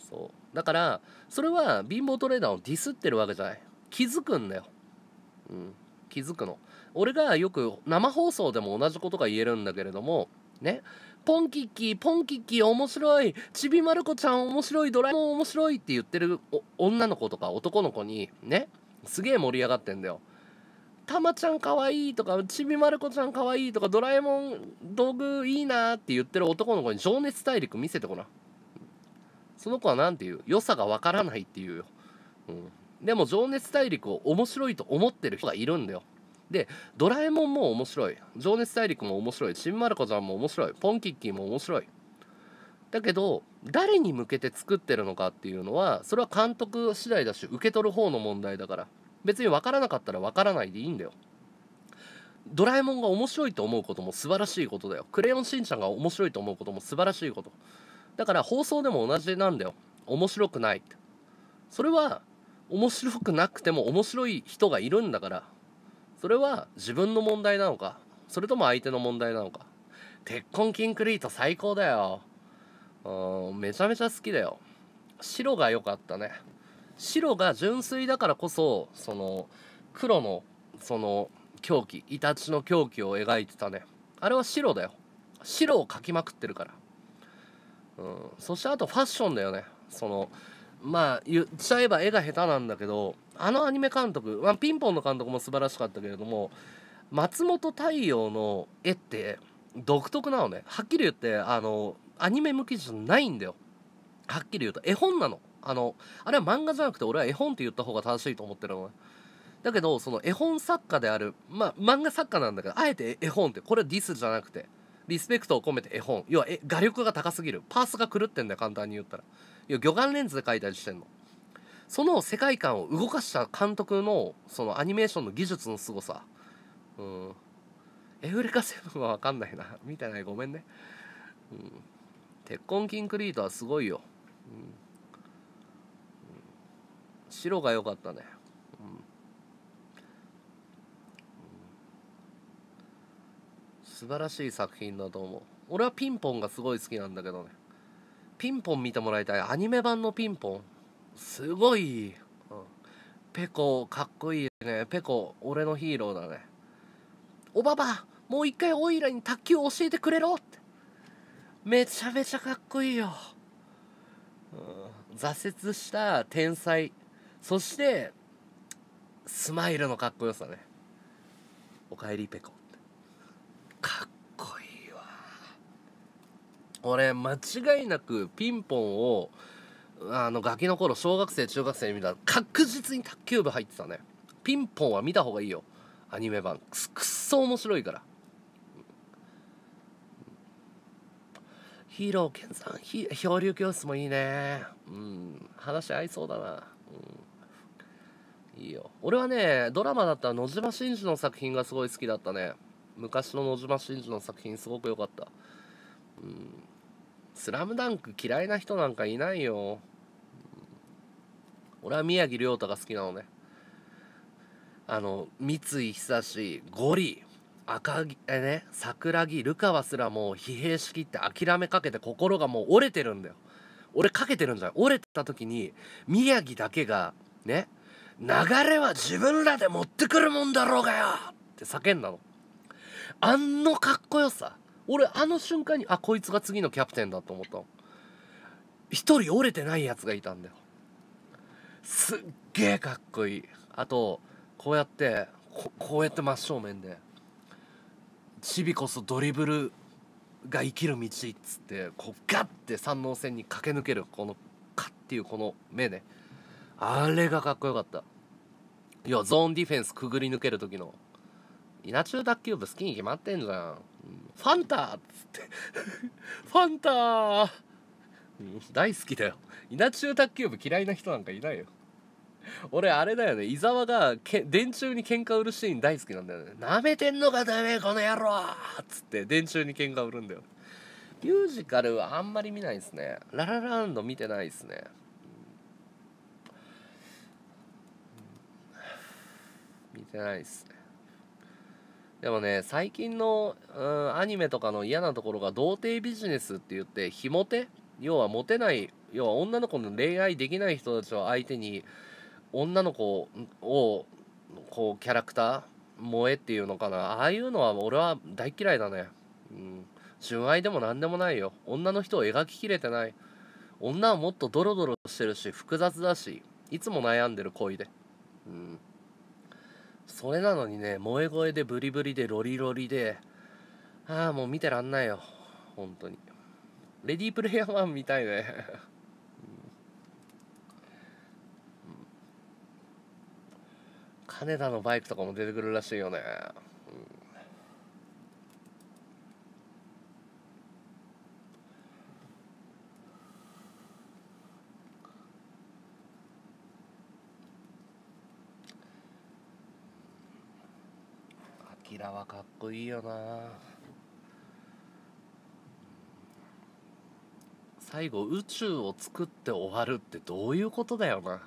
そうだからそれは貧乏トレーダーをディスってるわけじゃない、気づくんだよ、うん、気づくの。俺がよく生放送でも同じことが言えるんだけれどもね、ポンキッキーポンキッキー面白い、ちびまる子ちゃん面白い、ドラえもん面白いって言ってる女の子とか男の子にね、すげえ盛り上がってんだよ。たまちゃんかわいいとか、ちびまる子ちゃんかわいいとか、ドラえもん道具いいなって言ってる男の子に情熱大陸見せてごらん。その子はなんて言う？良さがわからないって言うよ、うん、でも情熱大陸を面白いと思ってる人がいるんだよ。でドラえもんも面白い、情熱大陸も面白い、ちんまる子ちゃんも面白い、ポンキッキーも面白い。だけど誰に向けて作ってるのかっていうのは、それは監督次第だし受け取る方の問題だから、別に分からなかったら分からないでいいんだよ。ドラえもんが面白いと思うことも素晴らしいことだよ。クレヨンしんちゃんが面白いと思うことも素晴らしいこと。だから放送でも同じなんだよ。面白くないって、それは面白くなくても面白い人がいるんだから、それは自分の問題なのか、それとも相手の問題なのか。鉄痕キンクリート最高だよ。うん、めちゃめちゃ好きだよ。白が良かったね。白が純粋だからこそ、その黒のその狂気、イタチの狂気を描いてたね。あれは白だよ。白を描きまくってるから。うん、そしてあとファッションだよね。そのまあ言っちゃえば絵が下手なんだけど、あのアニメ監督、まあ、ピンポンの監督も素晴らしかったけれども、松本太陽の絵って独特なのね。はっきり言ってあのアニメ向きじゃないんだよ。はっきり言うと絵本なの。あのあれは漫画じゃなくて俺は絵本って言った方が正しいと思ってるのね。だけどその絵本作家である、まあ漫画作家なんだけど、あえて絵本って、これはディスじゃなくてリスペクトを込めて絵本、要はえ画力が高すぎる、パースが狂ってんだよ簡単に言ったら。いや魚眼レンズで描いたりしてんの。その世界観を動かした監督のそのアニメーションの技術の凄さ、うん、エウレカセブンは分かんないな見てない、ごめんね、うん、鉄痕キンクリートはすごいよ、うん、白が良かったね、うん、素晴らしい作品だと思う。俺はピンポンがすごい好きなんだけどね。ピンポン見てもらいたい。アニメ版のピンポンすごい、うん、ペコかっこいいね。ペコ俺のヒーローだね。おばばもう一回オイラに卓球教えてくれろって、めちゃめちゃかっこいいよ、うん、挫折した天才、そしてスマイルのかっこよさね。おかえりペコってかっこいいわ。俺間違いなくピンポンをあのガキの頃小学生中学生に見たら確実に卓球部入ってたね。ピンポンは見た方がいいよ、アニメ版。くっそ面白いから。ヒーローケンさん、ひ漂流教室もいいね。うん話合いそうだな、うん、いいよ。俺はねドラマだったら野島伸司の作品がすごい好きだったね。昔の野島伸司の作品すごく良かった。うんスラムダンク嫌いな人なんかいないよ。俺は宮城亮太が好きなのね。あの三井久志、ゴリ、赤木えね桜木、ルカワすらもう疲弊しきって諦めかけて心がもう折れてるんだよ。俺かけてるんじゃない、折れた時に宮城だけがね、流れは自分らで持ってくるもんだろうがよって叫んだの。あんのかっこよさ、俺あの瞬間にあこいつが次のキャプテンだと思ったの。一人折れてないやつがいたんだよ。すっげえかっこいい。あとこうやってここうやって真正面でチビこそドリブルが生きる道っつってこうガッて三能線に駆け抜けるこのカッっていうこの目ね、あれがかっこよかった。いやゾーンディフェンスくぐり抜ける時の稲中卓球部好きに決まってんじゃん、うん、ファンターっつってファンター、うん、大好きだよ。稲中卓球部嫌いな人なんかいないよ。俺あれだよね、伊沢がけ電柱に喧嘩売るシーン大好きなんだよね。なめてんのかてめえこの野郎っつって電柱に喧嘩売るんだよ。ミュージカルはあんまり見ないですね。ララランド見てないですね。見見てないですね。でもね、最近の、うん、アニメとかの嫌なところが童貞ビジネスって言って、ひもて、要はモテない、要は女の子の恋愛できない人たちを相手に女の子をこうキャラクター萌えっていうのかな、ああいうのは俺は大嫌いだね。うん、純愛でも何でもないよ。女の人を描ききれてない。女はもっとドロドロしてるし複雑だし、いつも悩んでる恋で、うん、それなのにね、萌え声でブリブリでロリロリで、ああもう見てらんないよ本当に。レディープレイヤーワンみたいね金田のバイクとかも出てくるらしいよね。アキラはかっこいいよな。最後宇宙を作って終わるってどういうことだよな。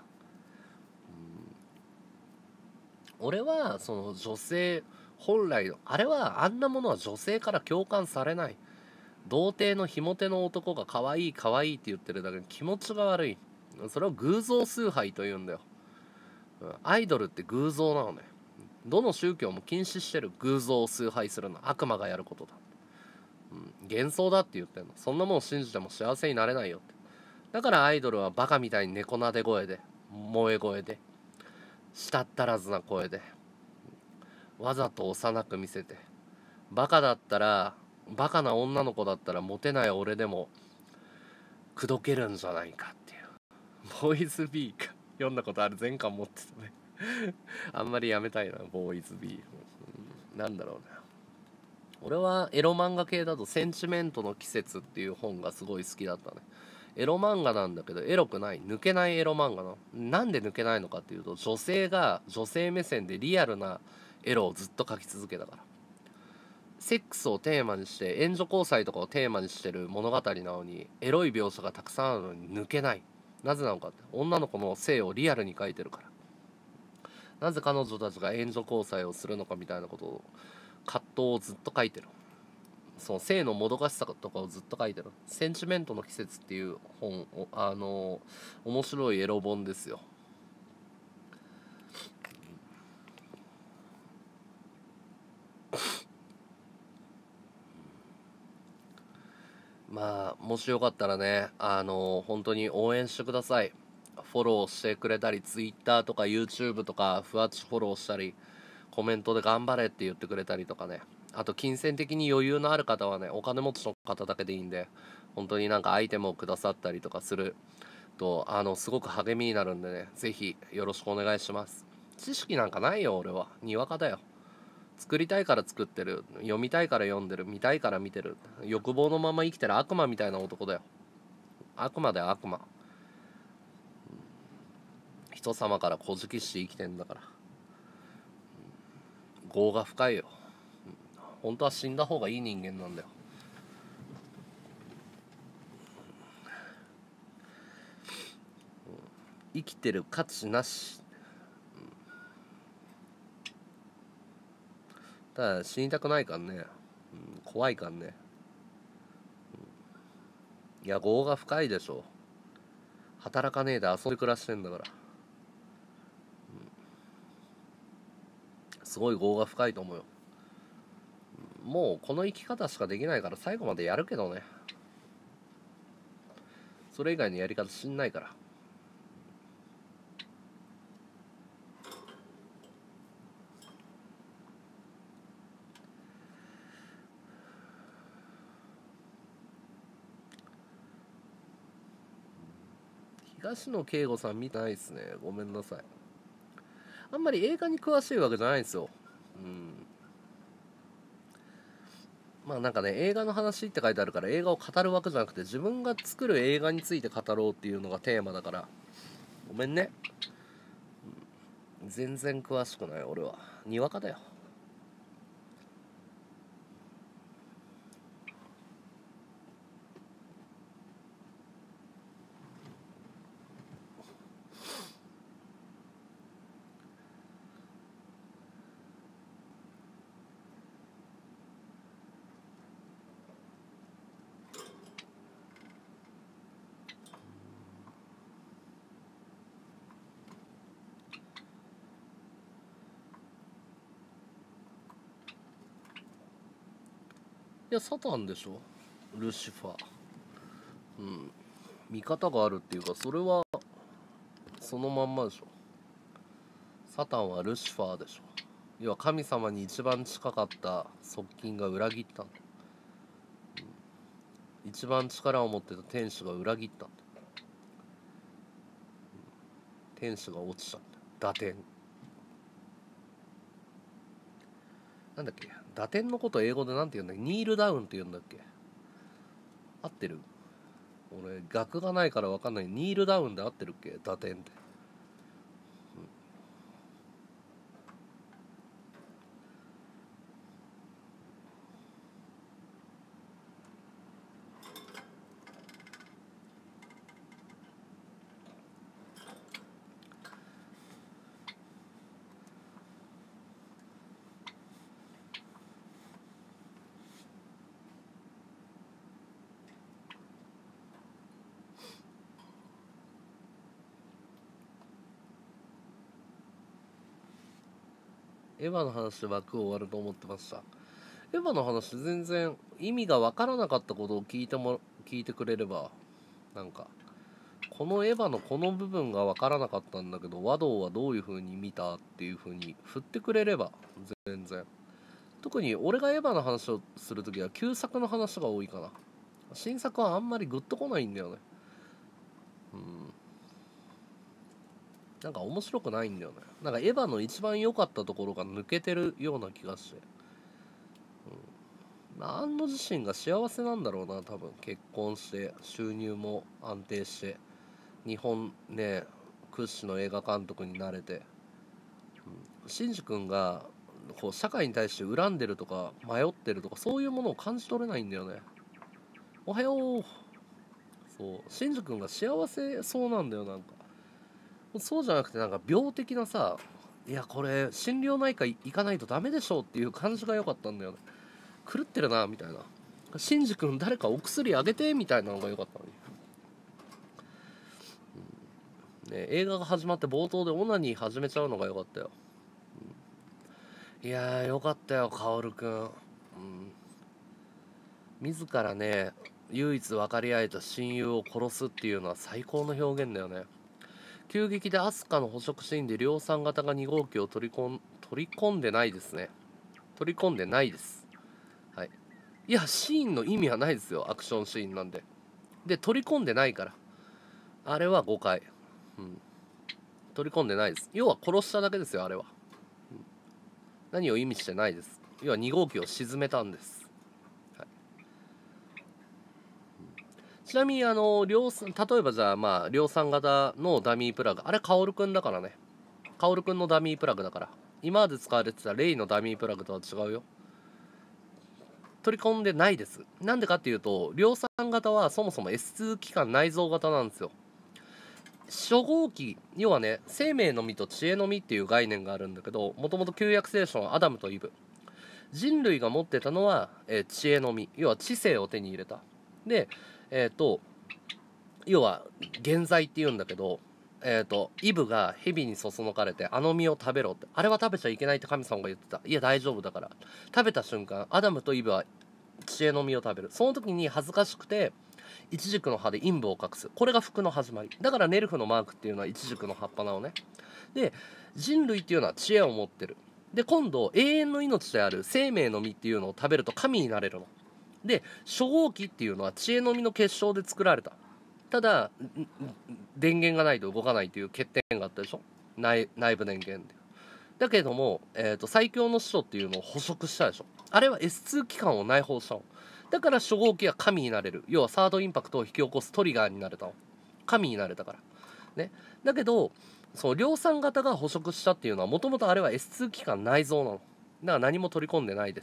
俺はその女性本来のあれは、あんなものは女性から共感されない。童貞のひも手の男が可愛い可愛いって言ってるだけで気持ちが悪い。それを偶像崇拝と言うんだよ。アイドルって偶像なのね。どの宗教も禁止してる。偶像を崇拝するの悪魔がやることだ、うん、幻想だって言ってんの。そんなもの信じても幸せになれないよって。だからアイドルはバカみたいに猫なで声で萌え声で舌ったらずな声でわざと幼く見せて、バカだったらバカな女の子だったらモテない俺でも口説けるんじゃないかっていう。ボーイズビーか読んだことある。全巻持ってたねあんまりやめたいなボーイズビー、うん、なんだろうね。俺はエロ漫画系だとセンチメントの季節っていう本がすごい好きだったね。エロ漫画なんだけどエロくない、抜けないエロ漫画の。なんで抜けないのかっていうと、女性が女性目線でリアルなエロをずっと描き続けたから。セックスをテーマにして援助交際とかをテーマにしてる物語なのにエロい描写がたくさんあるのに抜けない。なぜなのかって、女の子の性をリアルに描いてるから。なぜ彼女たちが援助交際をするのかみたいなことを、葛藤をずっと描いてる。その性のもどかしさとかをずっと書いてる。センチメントの季節っていう本を、あの面白いエロ本ですよ。まあもしよかったらね、あの本当に応援してください。フォローしてくれたり、ツイッターとか YouTube とかふわっちフォローしたり、コメントで頑張れって言ってくれたりとかね。あと金銭的に余裕のある方はね、お金持ちの方だけでいいんで、本当になんかアイテムをくださったりとかすると、あのすごく励みになるんでね、ぜひよろしくお願いします。知識なんかないよ俺は。にわかだよ。作りたいから作ってる、読みたいから読んでる、見たいから見てる、欲望のまま生きてる悪魔みたいな男だよ。悪魔だよ悪魔。人様からこじきして生きてんだから。業が深いよ。本当は死んだ方がいい人間なんだよ。生きてる価値なし。ただ死にたくないからね、うん、怖いからね、うん、いや業が深いでしょ。働かねえで遊んで暮らしてんだから、うん、すごい業が深いと思うよ。もうこの生き方しかできないから最後までやるけどね。それ以外のやり方知んないから。東野圭吾さん見てないっすね、ごめんなさい。あんまり映画に詳しいわけじゃないんですよ。うんまあなんかね、映画の話って書いてあるから映画を語るわけじゃなくて、自分が作る映画について語ろうっていうのがテーマだから、ごめんね。全然詳しくない俺は。にわかだよ。 いやサタンでしょ、ルシファー。うん、見方があるっていうか、それはそのまんまでしょ。サタンはルシファーでしょ。要は神様に一番近かった側近が裏切ったんだ、うん、一番力を持ってた天使が裏切ったんだ、うん、天使が落ちちゃった。打点なんだっけ、打点のこと英語でなんて言うんだっけ、ニールダウンって言うんだっけ、合ってる？俺学がないから分かんない。ニールダウンで合ってるっけ、打点って。エヴァの話で枠終わると思ってました。エヴァの話全然意味が分からなかったことを聞いても聞いてくれれば、なんかこのエヴァのこの部分が分からなかったんだけど和道はどういう風に見たっていう風に振ってくれれば全然。特に俺がエヴァの話をするときは旧作の話が多いかな。新作はあんまりグッとこないんだよね。うんなんか面白くないんだよね。なんかエヴァの一番良かったところが抜けてるような気がして、うん、まあ安野自身が幸せなんだろうな多分。結婚して収入も安定して日本ね屈指の映画監督になれて、うん、シンジ君がこう社会に対して恨んでるとか迷ってるとかそういうものを感じ取れないんだよね。おはよう。そうシンジ君が幸せそうなんだよ。なんかそうじゃなくてなんか病的なさ、いやこれ心療内科行かないとダメでしょっていう感じが良かったんだよね。狂ってるなみたいな。シンジ君誰かお薬あげてみたいなのが良かったのに、うんね、映画が始まって冒頭でオナニー始めちゃうのが良かったよ、うん、いやー良かったよ薫君、うん、自らね唯一分かり合えた親友を殺すっていうのは最高の表現だよね。急激でアスカの捕食シーンで量産型がに号機を取り込ん取り込んでないですね。取り込んでないです。はい。いや、シーンの意味はないですよ。アクションシーンなんで。で、取り込んでないから。あれは誤解。うん。取り込んでないです。要は殺しただけですよ、あれは。うん、何を意味してないです。要はに号機を沈めたんです。ちなみにあの量産例えばじゃあまあ量産型のダミープラグあれカオルくんだからね。カオルくんのダミープラグだから。今まで使われてたレイのダミープラグとは違うよ。取り込んでないです。なんでかっていうと量産型はそもそも エスツー 機関内蔵型なんですよ。初号機要はね生命の実と知恵の実っていう概念があるんだけど、もともと旧約聖書はアダムとイブ、人類が持ってたのは、えー、知恵の実、要は知性を手に入れた。でえっ、ー、と要は原罪って言うんだけど、えっ、ー、とイブが蛇にそそのかれてあの実を食べろって、あれは食べちゃいけないって神様が言ってた。いや大丈夫だから。食べた瞬間アダムとイブは知恵の実を食べる。その時に恥ずかしくてイチジクの葉で陰部を隠す。これが服の始まりだから。ネルフのマークっていうのはイチジクの葉っぱなのね。で人類っていうのは知恵を持ってる。で今度永遠の命である生命の実っていうのを食べると神になれるので、初号機っていうのは知恵の実の結晶で作られた。ただ電源がないと動かないっていう欠点があったでしょ。 内, 内部電源で。だけども、えー、と最強の使徒っていうのを捕食したでしょ。あれは エスツー 機関を内包したの。だから初号機は神になれる。要はサードインパクトを引き起こすトリガーになれたの。神になれたからね。だけどその量産型が捕食したっていうのはもともとあれは エスツー 機関内蔵なの。だから何も取り込んでないです。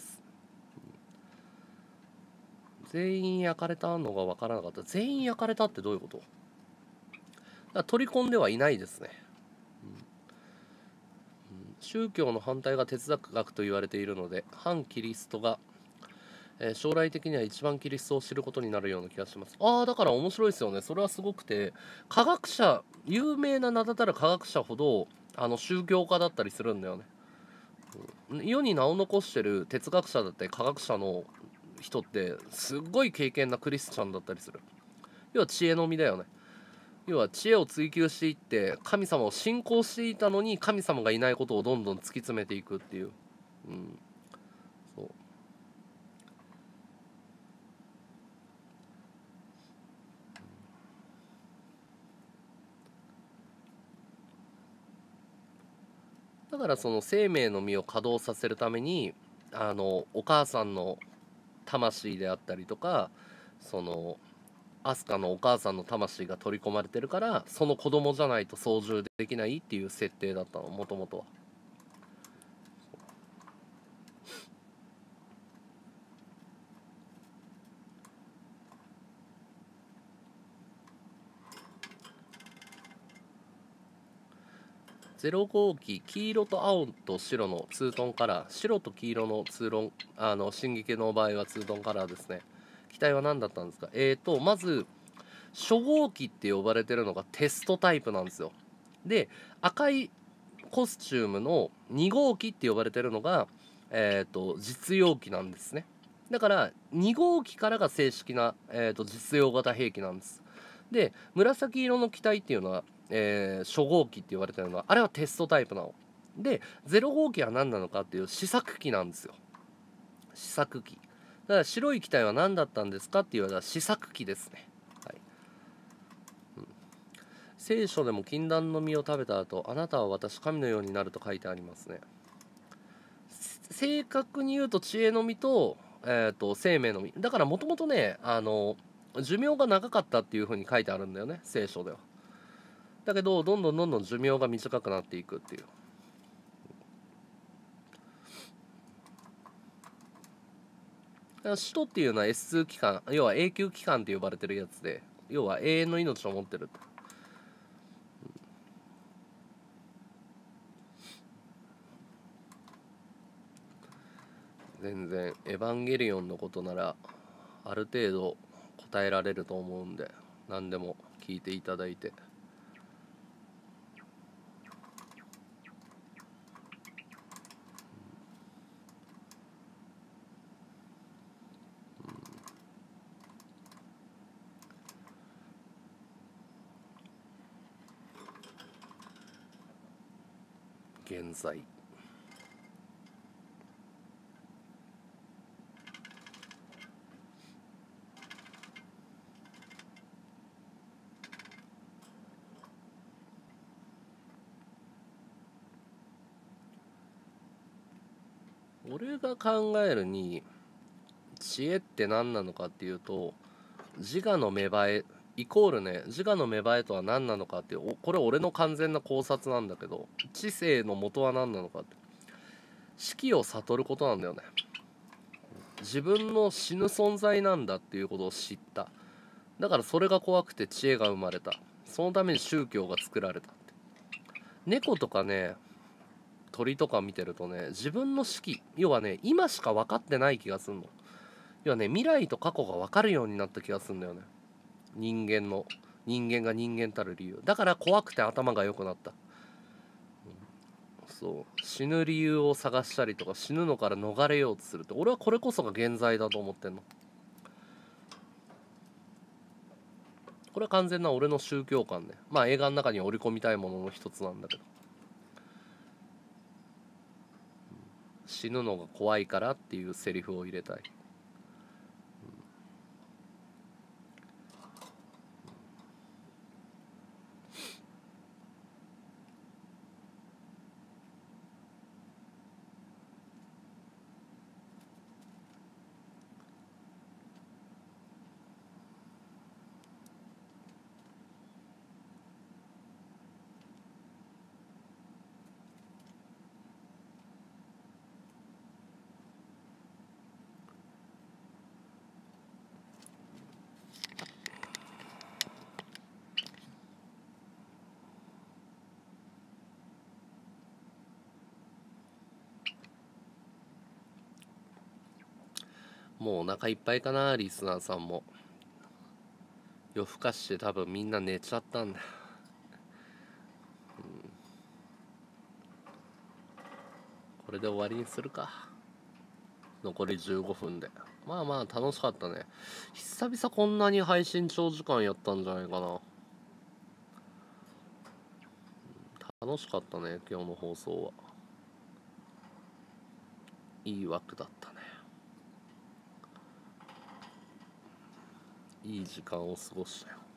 全員焼かれたのが分からなかった。全員焼かれたってどういうこと？だから取り込んではいないですね、うんうん、宗教の反対が哲学と言われているので反キリストが、えー将来的には一番キリストを知ることになるような気がします。ああだから面白いですよね。それはすごくて、科学者有名な名だたる科学者ほどあの宗教家だったりするんだよね、うん、世に名を残してる哲学者だったり科学者の人ってすっごい敬虔なクリスチャンだったりする。要は知恵の実だよね。要は知恵を追求していって神様を信仰していたのに神様がいないことをどんどん突き詰めていくっていう、うん、そうだからその生命の実を稼働させるためにあのお母さんの魂であったりとか、そのアスカのお母さんの魂が取り込まれてるから、その子供じゃないと操縦できないっていう設定だったの、もともとは。ゼロ号機、黄色と青と白のツートンカラー、白と黄色のツーロン、あの進撃の場合はツートンカラーですね。機体は何だったんですか？えーとまず初号機って呼ばれてるのがテストタイプなんですよ。で赤いコスチュームのに号機って呼ばれてるのが、えー、と実用機なんですね。だからに号機からが正式な、えー、と実用型兵器なんです。で紫色の機体っていうのは、えー初号機って言われてるのはあれはテストタイプなので、ゼロ号機は何なのかっていう試作機なんですよ。試作機だから白い機体は何だったんですかって言われたら試作機ですね。はい、聖書でも禁断の実を食べた後、あなたは私神のようになると書いてありますね。正確に言うと知恵の実と、えー、と生命の実だから、もともとねあの寿命が長かったっていう風に書いてあるんだよね、聖書では。だけどどんどんどんどん寿命が短くなっていくっていう。使徒っていうのは エスツー 期間、要は永久期間って呼ばれてるやつで、要は永遠の命を持ってる。全然エヴァンゲリオンのことならある程度答えられると思うんで、何でも聞いていただいて。現在俺が考えるに知恵って何なのかっていうと、自我の芽生えイコールね、自我の芽生えとは何なのかっていう、これ俺の完全な考察なんだけど、知性の元は何なのかって、死期を悟ることなんだよね。自分の死ぬ存在なんだっていうことを知った。だからそれが怖くて知恵が生まれた。そのために宗教が作られたって。猫とかね、鳥とか見てるとね、自分の死期、要はね今しか分かってない気がするの。要はね、未来と過去が分かるようになった気がするんだよね。人間の人間が人間たる理由だから、怖くて頭が良くなった。そう死ぬ理由を探したりとか、死ぬのから逃れようとするって、俺はこれこそが現在だと思ってんの。これは完全な俺の宗教観ね。まあ映画の中に織り込みたいものの一つなんだけど、死ぬのが怖いからっていうセリフを入れたい。もうお腹いっぱいかな、リスナーさんも。夜更かして多分みんな寝ちゃったんだ。これで終わりにするか。 残りじゅうごふんで。まあまあ楽しかったね。久々こんなに配信長時間やったんじゃないかな。楽しかったね、今日の放送は。いい枠だったね。いい時間を過ごしたよ。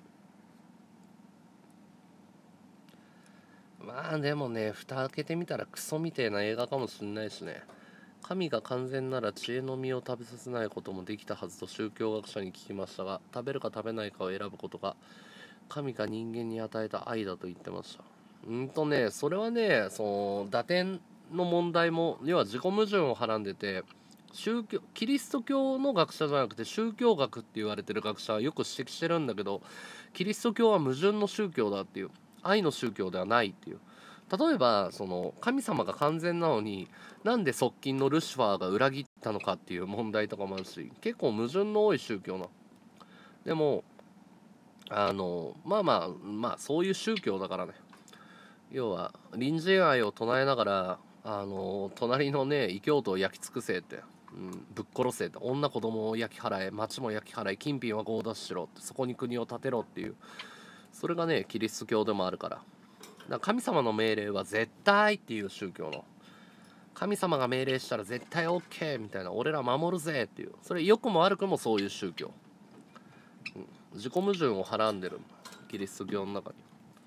まあでもね、蓋開けてみたらクソみてえな映画かもしんないしね。神が完全なら知恵の実を食べさせないこともできたはずと宗教学者に聞きましたが、食べるか食べないかを選ぶことが神が人間に与えた愛だと言ってました。うんとね、それはね、その打点の問題も要は自己矛盾をはらんでて、宗教キリスト教の学者じゃなくて宗教学って言われてる学者はよく指摘してるんだけど、キリスト教は矛盾の宗教だっていう、愛の宗教ではないっていう。例えばその神様が完全なのになんで側近のルシファーが裏切ったのかっていう問題とかもあるし、結構矛盾の多い宗教な。でもあのまあまあまあそういう宗教だからね。要は隣人愛を唱えながらあの隣のね異教徒を焼き尽くせって、うん、ぶっ殺せって、女子供を焼き払え、町も焼き払え、金品は強奪しろって、そこに国を建てろっていう、それがねキリスト教でもあるから。だから神様の命令は絶対っていう宗教の、神様が命令したら絶対 OK みたいな、俺ら守るぜっていう、それ良くも悪くもそういう宗教、うん、自己矛盾をはらんでるキリスト教の中に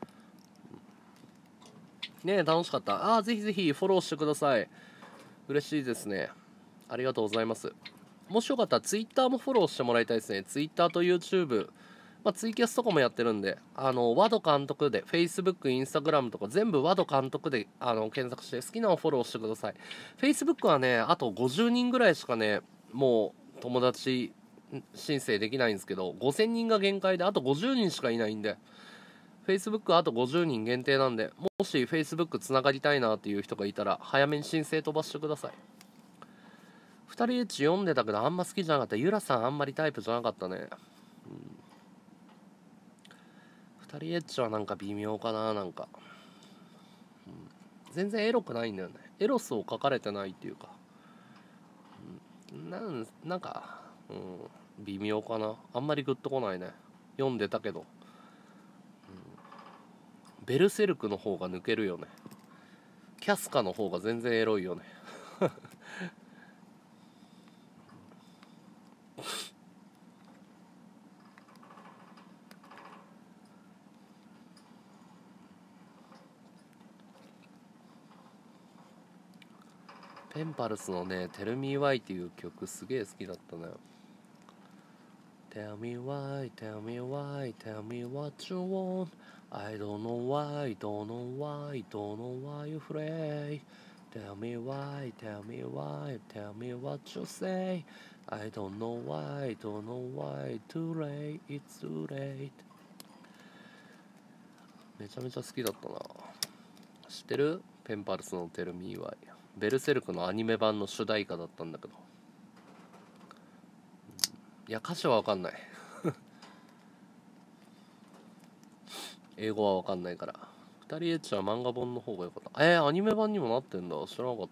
ね。え楽しかった。ああ、ぜひぜひフォローしてください。嬉しいですね。ありがとうございます。もしよかったら Twitter もフォローしてもらいたいですね。Twitter と YouTube、まあ、ツイキャスとかもやってるんで、あのワド監督で Facebook、Instagram とか全部ワド監督であの検索して好きなのをフォローしてください。Facebook はねあとごじゅうにんぐらいしかねもう友達申請できないんですけど、ごせんにんが限界であとごじゅうにんしかいないんで、 Facebook はあとごじゅうにん限定なんで、もし Facebook つながりたいなっていう人がいたら早めに申請飛ばしてください。ふたりエッチ読んでたけどあんま好きじゃなかった。ゆらさんあんまりタイプじゃなかったね。うん、ふたりエッチはなんか微妙かな。なんか、うん、全然エロくないんだよね。エロスを書かれてないっていうか、うん、なんなんか、うん、微妙かな。あんまりグッとこないね。読んでたけど、うん、ベルセルクの方が抜けるよね。キャスカの方が全然エロいよね。ペンパルスのね「Tell Me Why」っていう曲すげえ好きだったね。 Tell me why, tell me why, tell me what you want. I don't know why, don't know why, don't know why you afraid. Tell me why, tell me why, tell me what you say. I don't know why, don't know why, too late, it's too late. めちゃめちゃ好きだったな。知ってる？ペンパルスの Tell me why。ベルセルクのアニメ版の主題歌だったんだけど、いや歌詞は分かんない。英語は分かんないから。ふたりエッチは漫画本の方が良かった。えー、アニメ版にもなってんだ、知らなかった。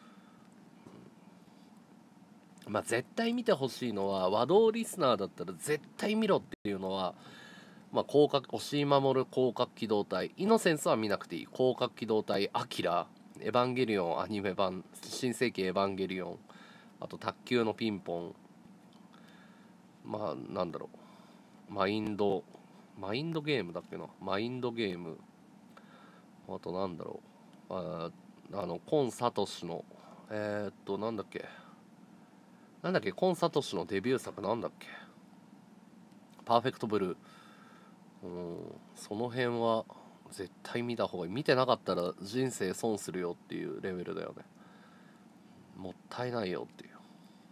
まあ絶対見てほしいのは、和道リスナーだったら絶対見ろっていうのは、まあ広角押井守広角機動隊、イノセンスは見なくていい。広角機動隊、アキラ、エヴァンゲリオンアニメ版、新世紀エヴァンゲリオン、あと卓球のピンポン、まあなんだろう、マインドマインドゲームだっけな、マインドゲーム、あとなんだろう、ああのコンサトシのえー、っとなんだっけなんだっけコンサトシのデビュー作なんだっけ、パーフェクトブルー。うん、その辺は絶対見た方がいい。見てなかったら人生損するよっていうレベルだよね。もったいないよっていう、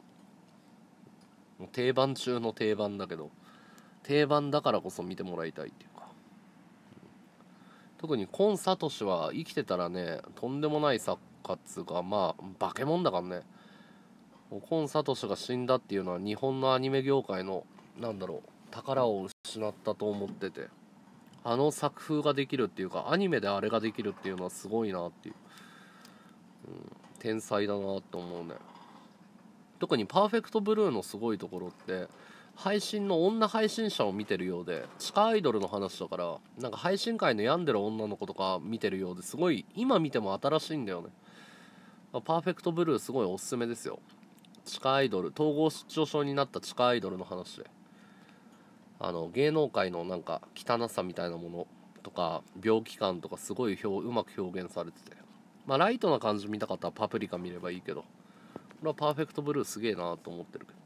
もう定番中の定番だけど、定番だからこそ見てもらいたいっていうか、特にコンサトシは生きてたらねとんでもない作家っつうか、まあ化け物だからね。コンサトシが死んだっていうのは日本のアニメ業界のなんだろう宝を失ったと思ってて、あの作風ができるっていうかアニメであれができるっていうのはすごいなっていう、うん、天才だなと思うね。 特にパーフェクトブルーのすごいところって配信の女配信者を見てるようで、地下アイドルの話だから、なんか配信界の病んでる女の子とか見てるようですごい今見ても新しいんだよね。パーフェクトブルーすごいおすすめですよ。地下アイドル、統合失調症になった地下アイドルの話で、あの芸能界のなんか汚さみたいなものとか病気感とかすごい表うまく表現されてて、まあライトな感じ見たかったらパプリカ見ればいいけど、俺はパーフェクトブルーすげえなと思ってるけど、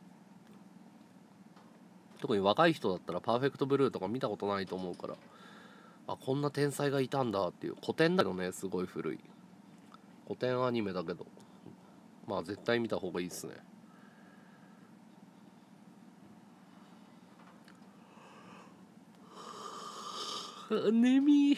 特に若い人だったらパーフェクトブルーとか見たことないと思うから、あ、こんな天才がいたんだっていう。古典だけどね、すごい古い古典アニメだけど、まあ絶対見た方がいいっすね。眠い。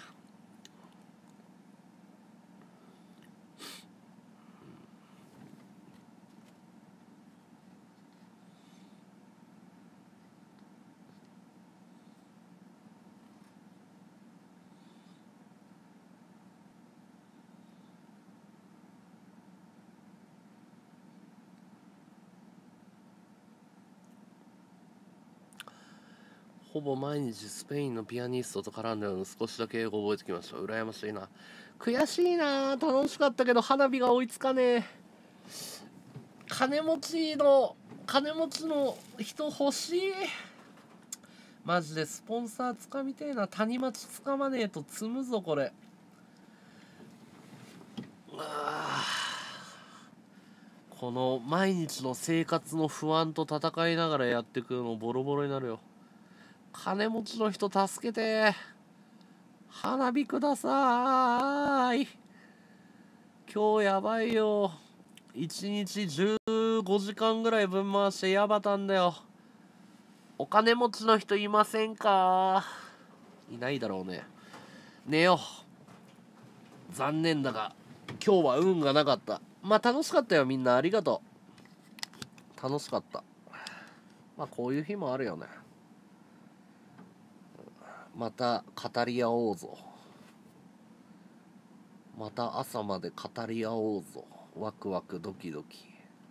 ほぼ毎日スペインのピアニストと絡んでるの少しだけ英語覚えてきました。羨ましいな。悔しいな。楽しかったけど花火が追いつかねえ。金持ちの金持ちの人欲しい。マジでスポンサーつかみてえな。谷町つかまねえと積むぞこれ。あ、この毎日の生活の不安と戦いながらやってくるのボロボロになるよ。金持ちの人助けて。花火ください。今日やばいよ。いちにちじゅうごじかんぐらい分回してやばたんだよ。お金持ちの人いませんか？いないだろうね。寝よう。残念だが今日は運がなかった。まあ楽しかったよ、みんなありがとう。楽しかった。まあこういう日もあるよね。また語り合おうぞ。また朝まで語り合おうぞ。ワクワクドキドキ、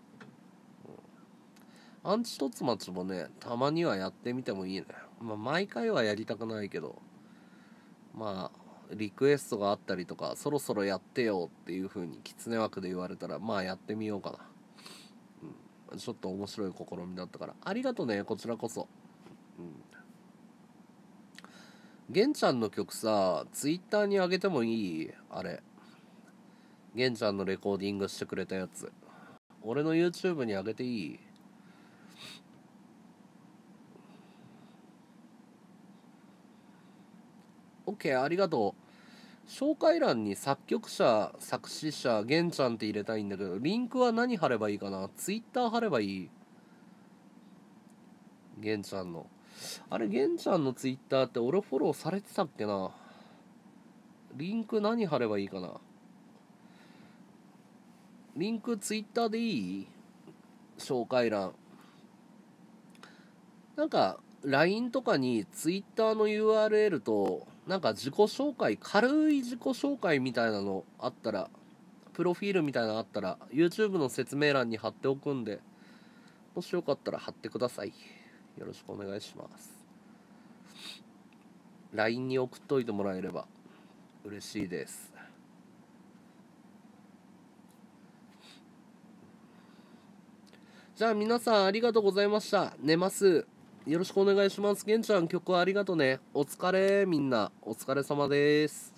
うん、アンチトツマチもねたまにはやってみてもいいね。まあ毎回はやりたくないけど、まあリクエストがあったりとか、そろそろやってよっていう風にキツネ枠で言われたら、まあやってみようかな。うん、ちょっと面白い試みだったからありがとね。こちらこそ。うん、ゲンちゃんの曲さ、ツイッターに上げてもいい？あれ、ゲンちゃんのレコーディングしてくれたやつ、俺の YouTube に上げていい？オッケー、ありがとう。紹介欄に作曲者、作詞者、ゲンちゃんって入れたいんだけど、リンクは何貼ればいいかな？ツイッター貼ればいい？ゲンちゃんの。あれ、ゲンちゃんのツイッターって俺フォローされてたっけな？リンク何貼ればいいかな？リンクツイッターでいい？紹介欄。なんか、ライン とかにツイッターの ユーアールエル と、なんか自己紹介、軽い自己紹介みたいなのあったら、プロフィールみたいなのあったら、YouTube の説明欄に貼っておくんで、もしよかったら貼ってください。よろしくお願いします。ライン に送っといてもらえれば嬉しいです。じゃあ皆さんありがとうございました。寝ます。よろしくお願いします。げんちゃん曲ありがとね。お疲れみんな。お疲れ様です。